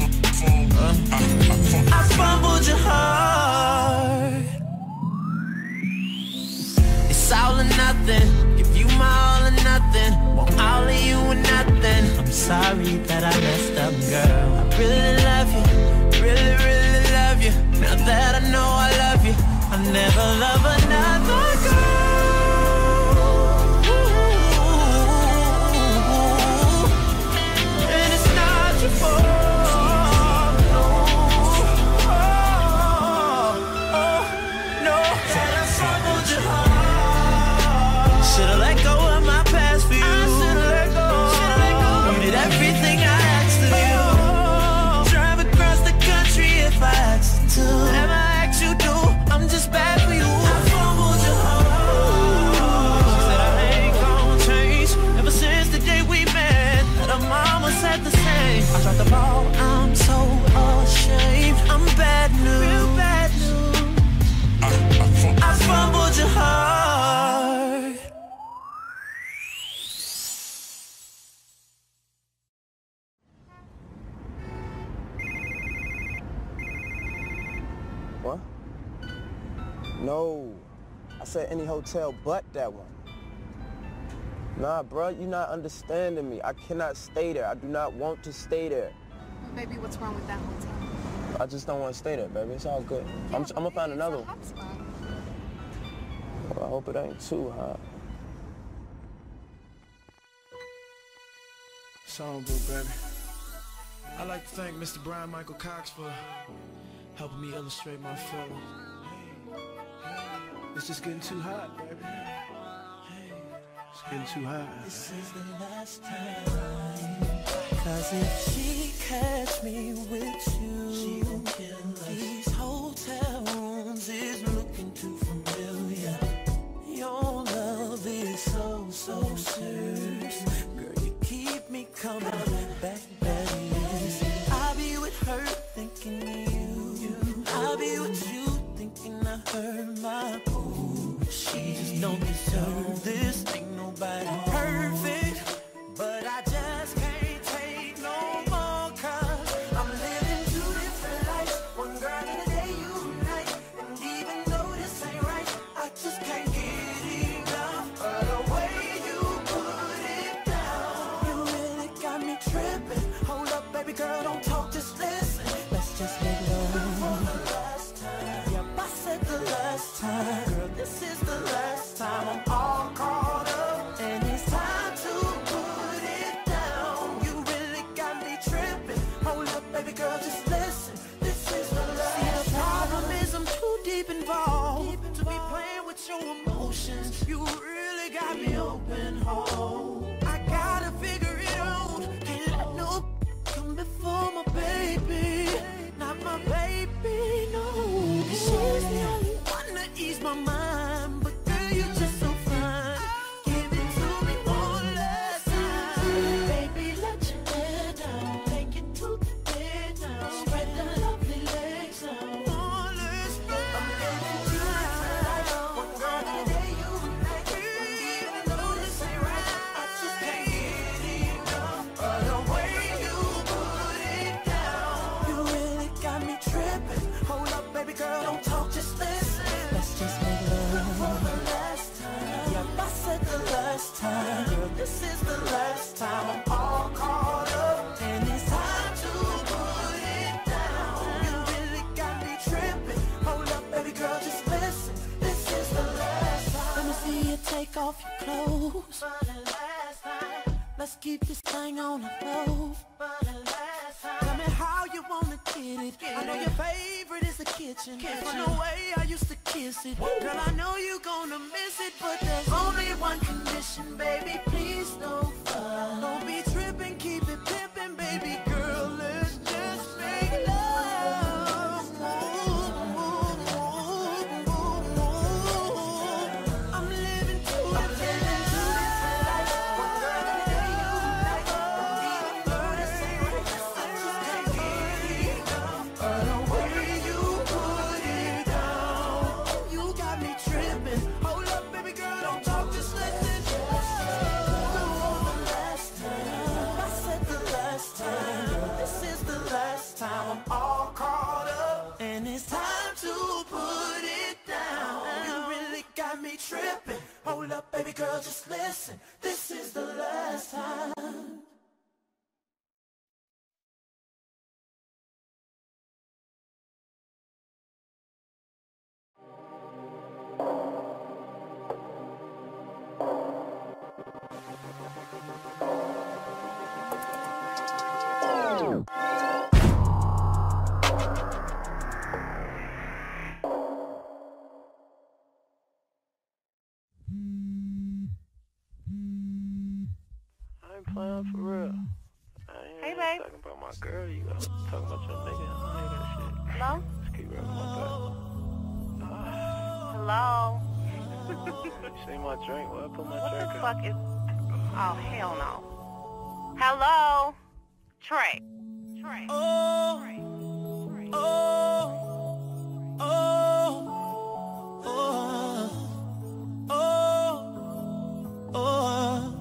I fumbled your heart. It's all or nothing. Give you my all or nothing. Want all of you or nothing. I'm sorry that I messed up, girl. I really love you. Really, really love you. Now that I know I love you, I'll never love another girl. And it's not your fault. No. That I fumbled your heart. Should've let go of my past for you. I should've let go. You did everything I asked of you. Drive across the country if I asked you to. Whatever I asked you do, I'm just bad for you. I fumbled your heart. She said I ain't gon' change. Ever since the day we met, that her mama said the same. I dropped the ball, I'm so ashamed. I'm bad news. Real bad news. I fumbled your heart. What? No. I said any hotel but that one. Nah, bro, you're not understanding me. I cannot stay there. I do not want to stay there. Well, baby, what's wrong with that hotel? I just don't want to stay there, baby. It's all good. I'm gonna find another one. Hot spot. Well, I hope it ain't too hot. Songbook, baby. I'd like to thank Mr. Brian Michael Cox for helping me illustrate my feelings. It's just getting too hot, baby. It's getting too hot. This is the last time. 'Cause if she catch me with you, she will kill us. These hotel rooms is looking too familiar. Your love is so serious. Girl, you keep me coming back, baby. I be with her thinking you don't deserve this. Ain't nobody perfect, but I just can't take no more. Cause I'm living two different lives. One girl in a day, you night. And even though this ain't right, I just can't get enough of the way you put it down. You really got me tripping. Hold up, baby girl, don't talk, just listen. Let's just make love for the last time. Yep, I said the last time. Girl, this is the last time. I'm all caught up, and it's time to put it down. You really got me tripping. Hold up, baby girl, just listen. This is the last time. See, the problem is I'm too deep involved to be playing with your emotions. You really got me open whole. I gotta figure it out. Can't let no come before my baby. Not my baby, no. She's the only one to ease my mind. But girl, you just so fine. Give it to me one last time. Baby, let your hair down. Take it to the bed now. Spread the lovely legs out. One last time. I'm living two different lives. One girl in a day, you night. Even though this ain't right, I just can't get enough of the way you put it down. You really got me tripping. Hold up, baby girl, don't talk, just listen. Let's just make love for the last time. Yep, I said the last time. Girl, this is the last time. I'm all caught up, and it's time to put it down. You really got me tripping. Hold up, baby girl, just listen. This is the last time. Let me see you take off your clothes for the last time. Let's keep this thing on the low for the last time. Tell me how you wanna get it. I know your favorite is the kitchen. From the way I used to kiss it. Girl, I know you gonna miss it, but there's only one condition, baby. Please don't fuss. Don't be tripping, keep it pimping, baby girl. Let's just make love. I'm living two different lives. One girl in a day, you night. And even though this ain't right, I just can't get enough of the way you put it down. You got me tripping. Hold up, baby girl, don't talk, just listen. The last time. I said the last time. Girl, this is the last time. I'm all caught up, and it's time to put it down. You really got me tripping. Hold up, baby girl, just listen. This is the last time. I ain't playing for real. I ain't Hey, babe. talking about my girl. You got talking about your nigga. I ain't that shit. Hello? Just keep rubbing my Hello? back. You see my drink? Where I put my What drink the at? fuck is... Oh, hell no. Hello? Trey. Trey. Oh, Trey. oh, oh, oh,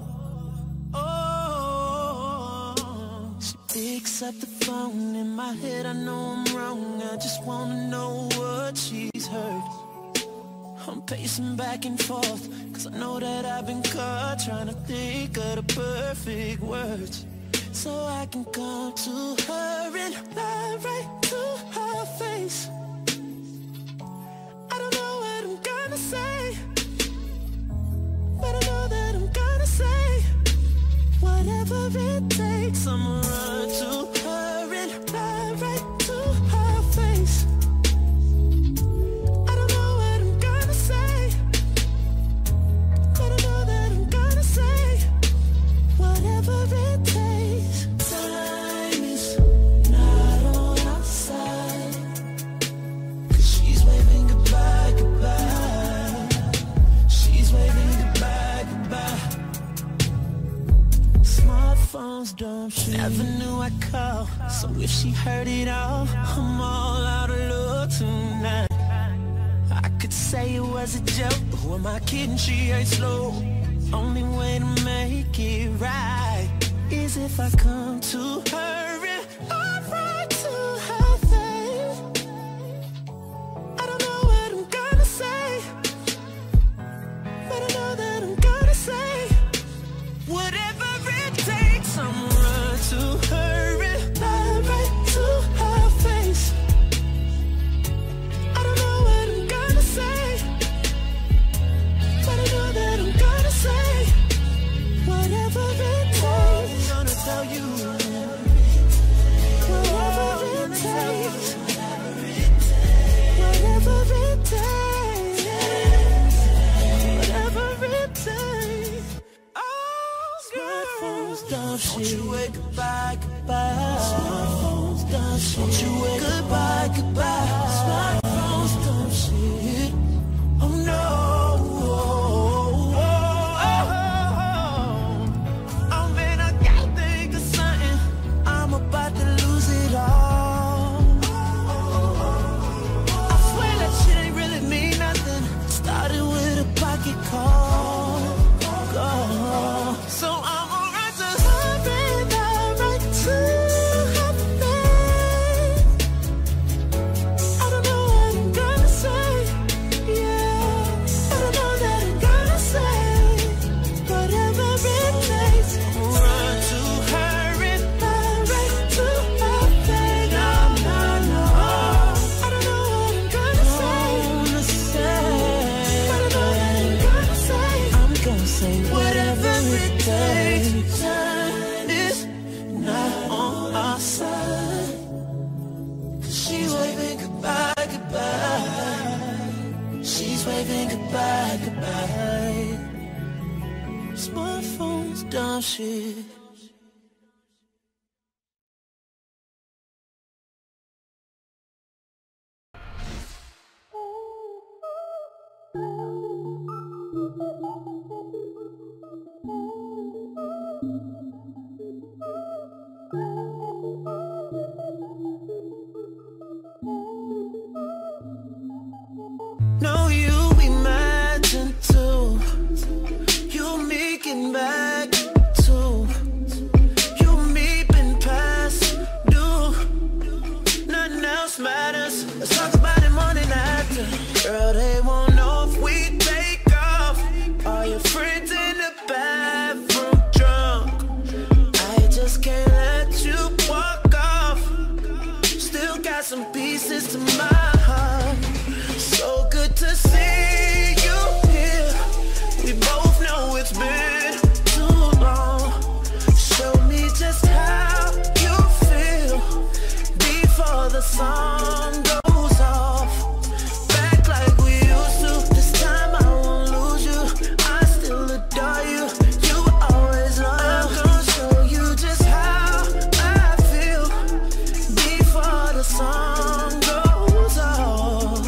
oh, oh. She picks up the phone. In my head I know I'm wrong. I just wanna know what she's heard. I'm pacing back and forth, cause I know that I've been caught trying to think of the perfect words, so I can come to her and lie right to her face. I don't know what I'm gonna say, but I know that I'm gonna say whatever it takes. I'ma run to her and lie right to her face. I don't know what I'm gonna say, but I know that I'm gonna say whatever it takes. Time is not on our side, 'cause she's waving goodbye, goodbye. She's waving goodbye, goodbye. Smartphones don't ring. Never knew I'd call, so if she heard it all, I'm all out of luck tonight. I could say say it was a joke, but who am I kidding? She ain't slow. Only way to make it right is if I come to her and offer to her face. I don't know what I'm gonna say, but I know that I'm gonna say whatever it takes. I'm run to her and lie right to her face. I don't know what I'm gonna say, but I know that I'm gonna say whatever it takes. I'm gonna tell you whatever it takes. Whatever it takes. Whatever it takes. Oh, smartphones dumb shit. Don't you wait, goodbye, goodbye. Smartphones dumb shit. Don't you wait, goodbye, goodbye. Smartphones dumb shit. Oh no. Oh man, I gotta think of something. I'm about to lose it all. I swear that shit ain't really mean nothing. Started with a pocket call. So I'ma run to her and right to her face. I don't know what I'm gonna say, yeah, but I know that I'm gonna say whatever it takes. Run to her and right to her face. No, no, no. I don't know what I'm gonna say, but I know that I'm gonna say. I'm gonna say whatever it takes. Time is not on our side. She's waving goodbye, goodbye. She's waving goodbye, goodbye. Smartphones, dumb shit. No, you imagine too. You me getting back too. You me been past due. Nothing else matters. Let's talk about it morning after. Girl, they won't know if we take off. All your friends in the bathroom drunk. I just can't let you walk off. Still got some pieces to my heart. So good to see you here. We both know it's been too long. Show me just how you feel before the song goes off. Back like we used to. This time I won't lose you. I still adore you. You were always love. I'm gonna show you just how I feel before the song goes off.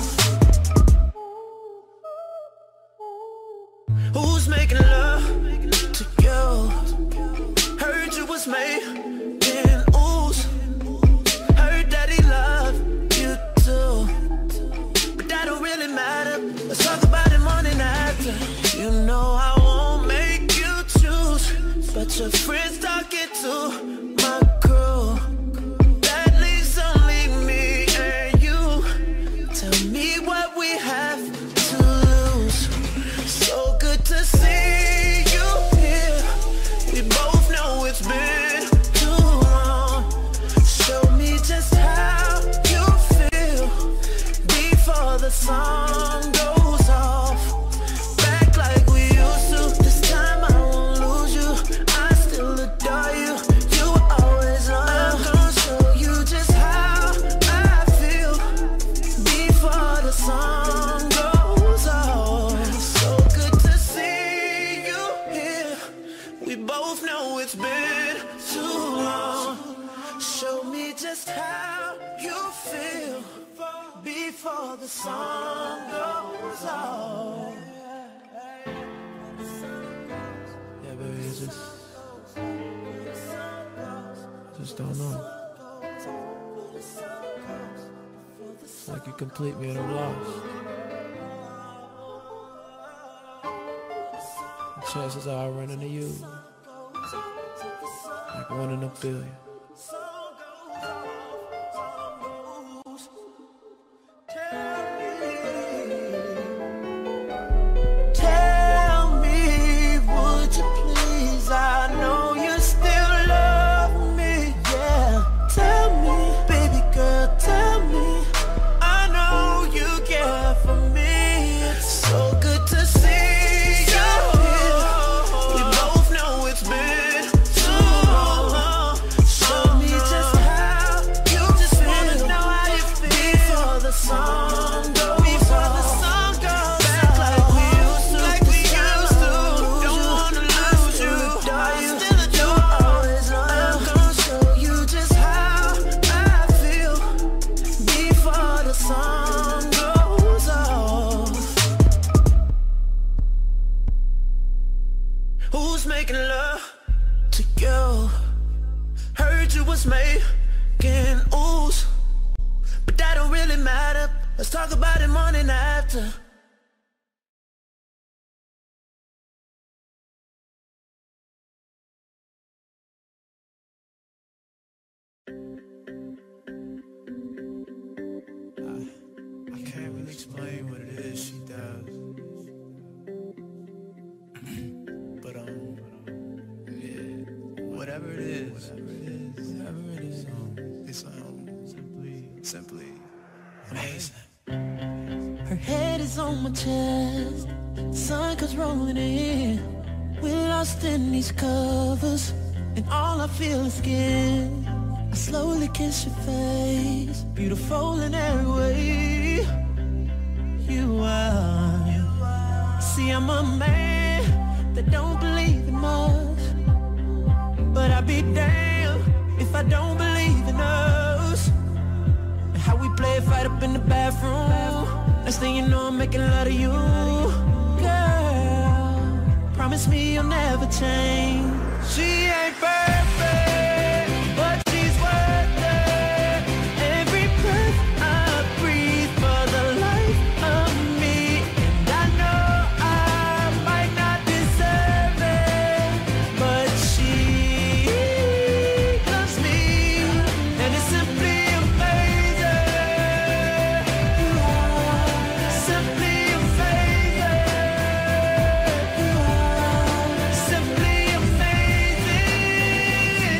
Who's making love to you? Heard you was made in ooze. Heard that he loved you too. But that don't really matter. Let's talk about it morning after. You know I won't make you choose, but your friends talking to my crew. That leaves only me and you. Tell me what we have to lose. So good to see you here. We both know it's been too long. Show me just how you feel before the song goes off. Back like we used to. This time I won't lose you. I still adore you. You were always love. I'm gonna show you just how I feel before the song goes off. So good to see you here. We both know it's been too long. Show me just how you feel before the song goes off. Yeah, baby, it's just don't know. Like you complete me and I'm lost. chances are I run into you like 1 in a billion. Tell me, would you please? I know you still love me. Yeah, tell me, baby girl, tell me. I know you care for me. It's so good to see you here. We both know it's been too long. Show me just how you just wanna know how you feel before the song goes. Before the song goes. Back like we used to. Like we used to. Don't wanna lose you. Still a you always love. I'm gonna show you just how I feel before the song goes off. Who's making love to you? Heard you was making oohs, but that don't really matter. Let's talk about it morning after. I can't really explain what it is she does. But yeah, whatever it is, it's simply amazing. Her head is on my chest, sun comes rolling in. We're lost in these covers, and all I feel is skin. I slowly kiss your face, beautiful in every way. You are. See, I'm a man that don't believe in much, but I'd be damned if I don't believe in us. And how we play a fight up in the bathroom. Next thing you know, I'm making love to you. Girl, promise me you'll never change. She ain't perfect, but she's worth it. Every breath I breathe for the life of me. And I know I might not deserve it, but she loves me, and it's simply amazing. Simply amazing. Simply amazing.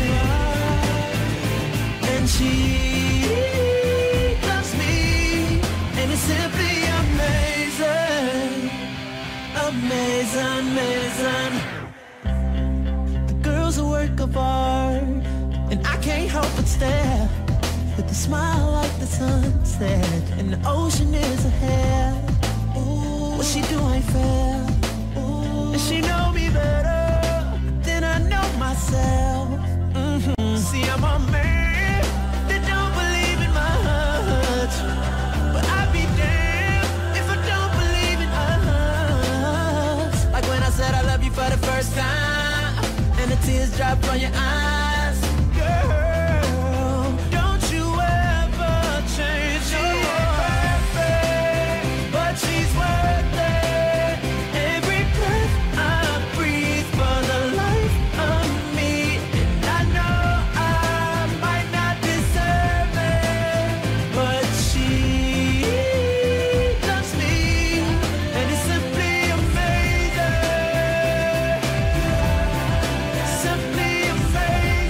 And she loves me, and it's simply amazing. Amazing, amazing. The girl's a work of art, and I can't help but stare. With a smile like the sunset, and the ocean is ahead. Ooh, what she do ain't fair. Ooh, and she know me better than I know myself. See, I'm a man that don't believe in much, but I'd be damned if I don't believe in us. Like when I said I love you for the first time, and the tears dropped on your eyes. Girl, don't you ever change. She ain't perfect, but she's worth it. Every breath I breathe for the life of me. And I know I might not deserve it, but she loves me, and it's simply amazing. Simply amazing.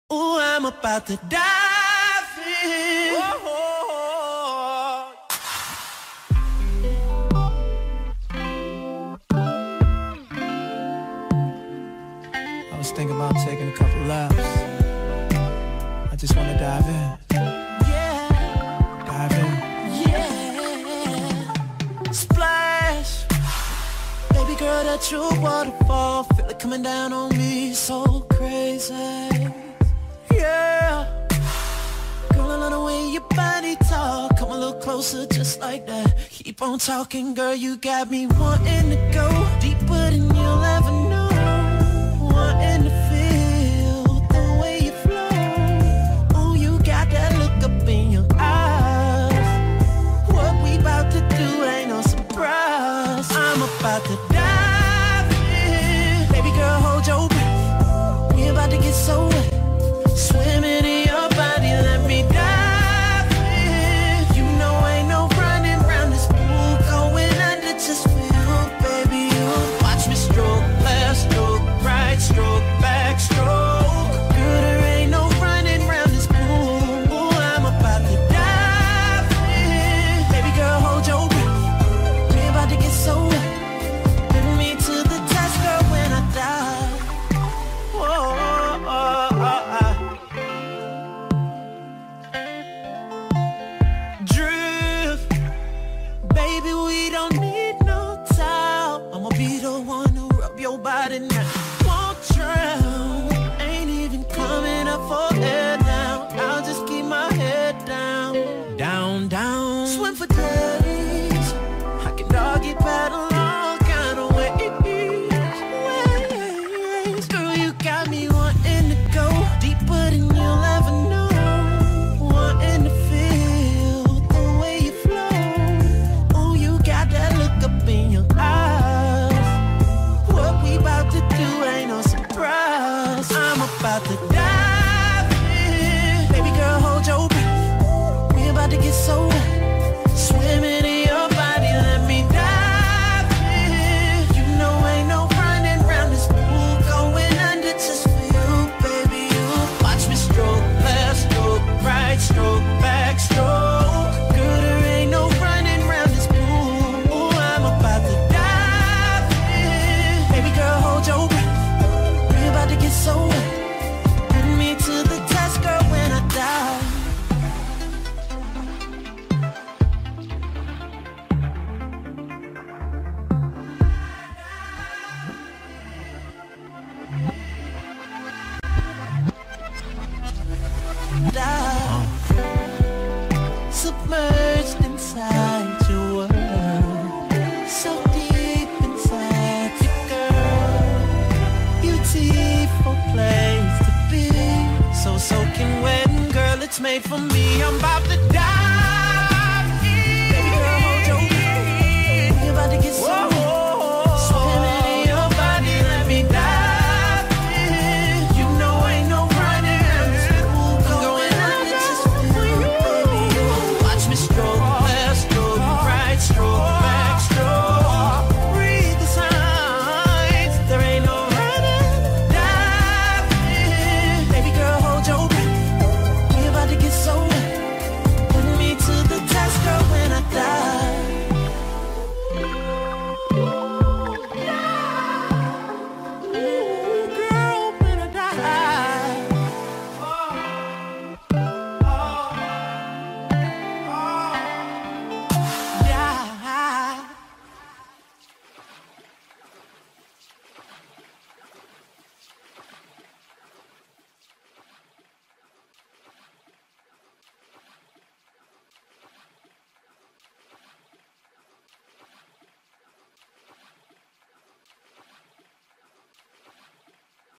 Ooh, I'm about to dive in. Whoa. I was thinking about taking a couple laps. I just wanna dive in. Yeah. Dive in. Yeah. Splash. Baby girl, that true waterfall. Feel it coming down on me so crazy. Yeah. Girl, I love the way your body talk. Come a little closer just like that. Keep on talking, girl, you got me wanting to go deeper than you'll ever know. Wanting to feel the way you flow. Oh, you got that look up in your eyes. What we about to do ain't no surprise. I'm about to dive in. Baby girl, hold your breath. We about to get so wet. Swimming in your body, let me dive in. You know ain't no running round this pool. Going under, just feel, baby, you watch me stroke, left stroke, right stroke, back stroke. Girl, there ain't no running round this pool. Ooh, I'm about to dive in. Baby girl, hold your breath. We about to get so wet. Put me to the test, girl, when I die. Whoa. Baby, we don't need no towel. I'ma be the one to rub your body now. Won't drown. Ain't even coming up for air now. I'll just keep my head down. Down, down. Swim for days. I can doggy paddle all kind of ways. Girl, you got me wanting to go deeper than you'll ever know. Wanting to feel the way you flow. Up in your eyes. What we about to do ain't no surprise. I'm about to dive in. Baby girl, hold your breath. We about to get so wet. Swimming in your body, let me dive in. You know ain't no running round this pool. Going under just for you, baby. You watch me stroke, left stroke, right stroke, back stroke. Girl, there ain't no running round this pool. About to dive in. Baby girl, hold your breath. We're about to get so wet. Put me to the test, girl, when I die. Die. Submerged inside your world. So deep inside you, girl. Beautiful place to be. So soaking wet, and girl, it's made for me. I'm about to die.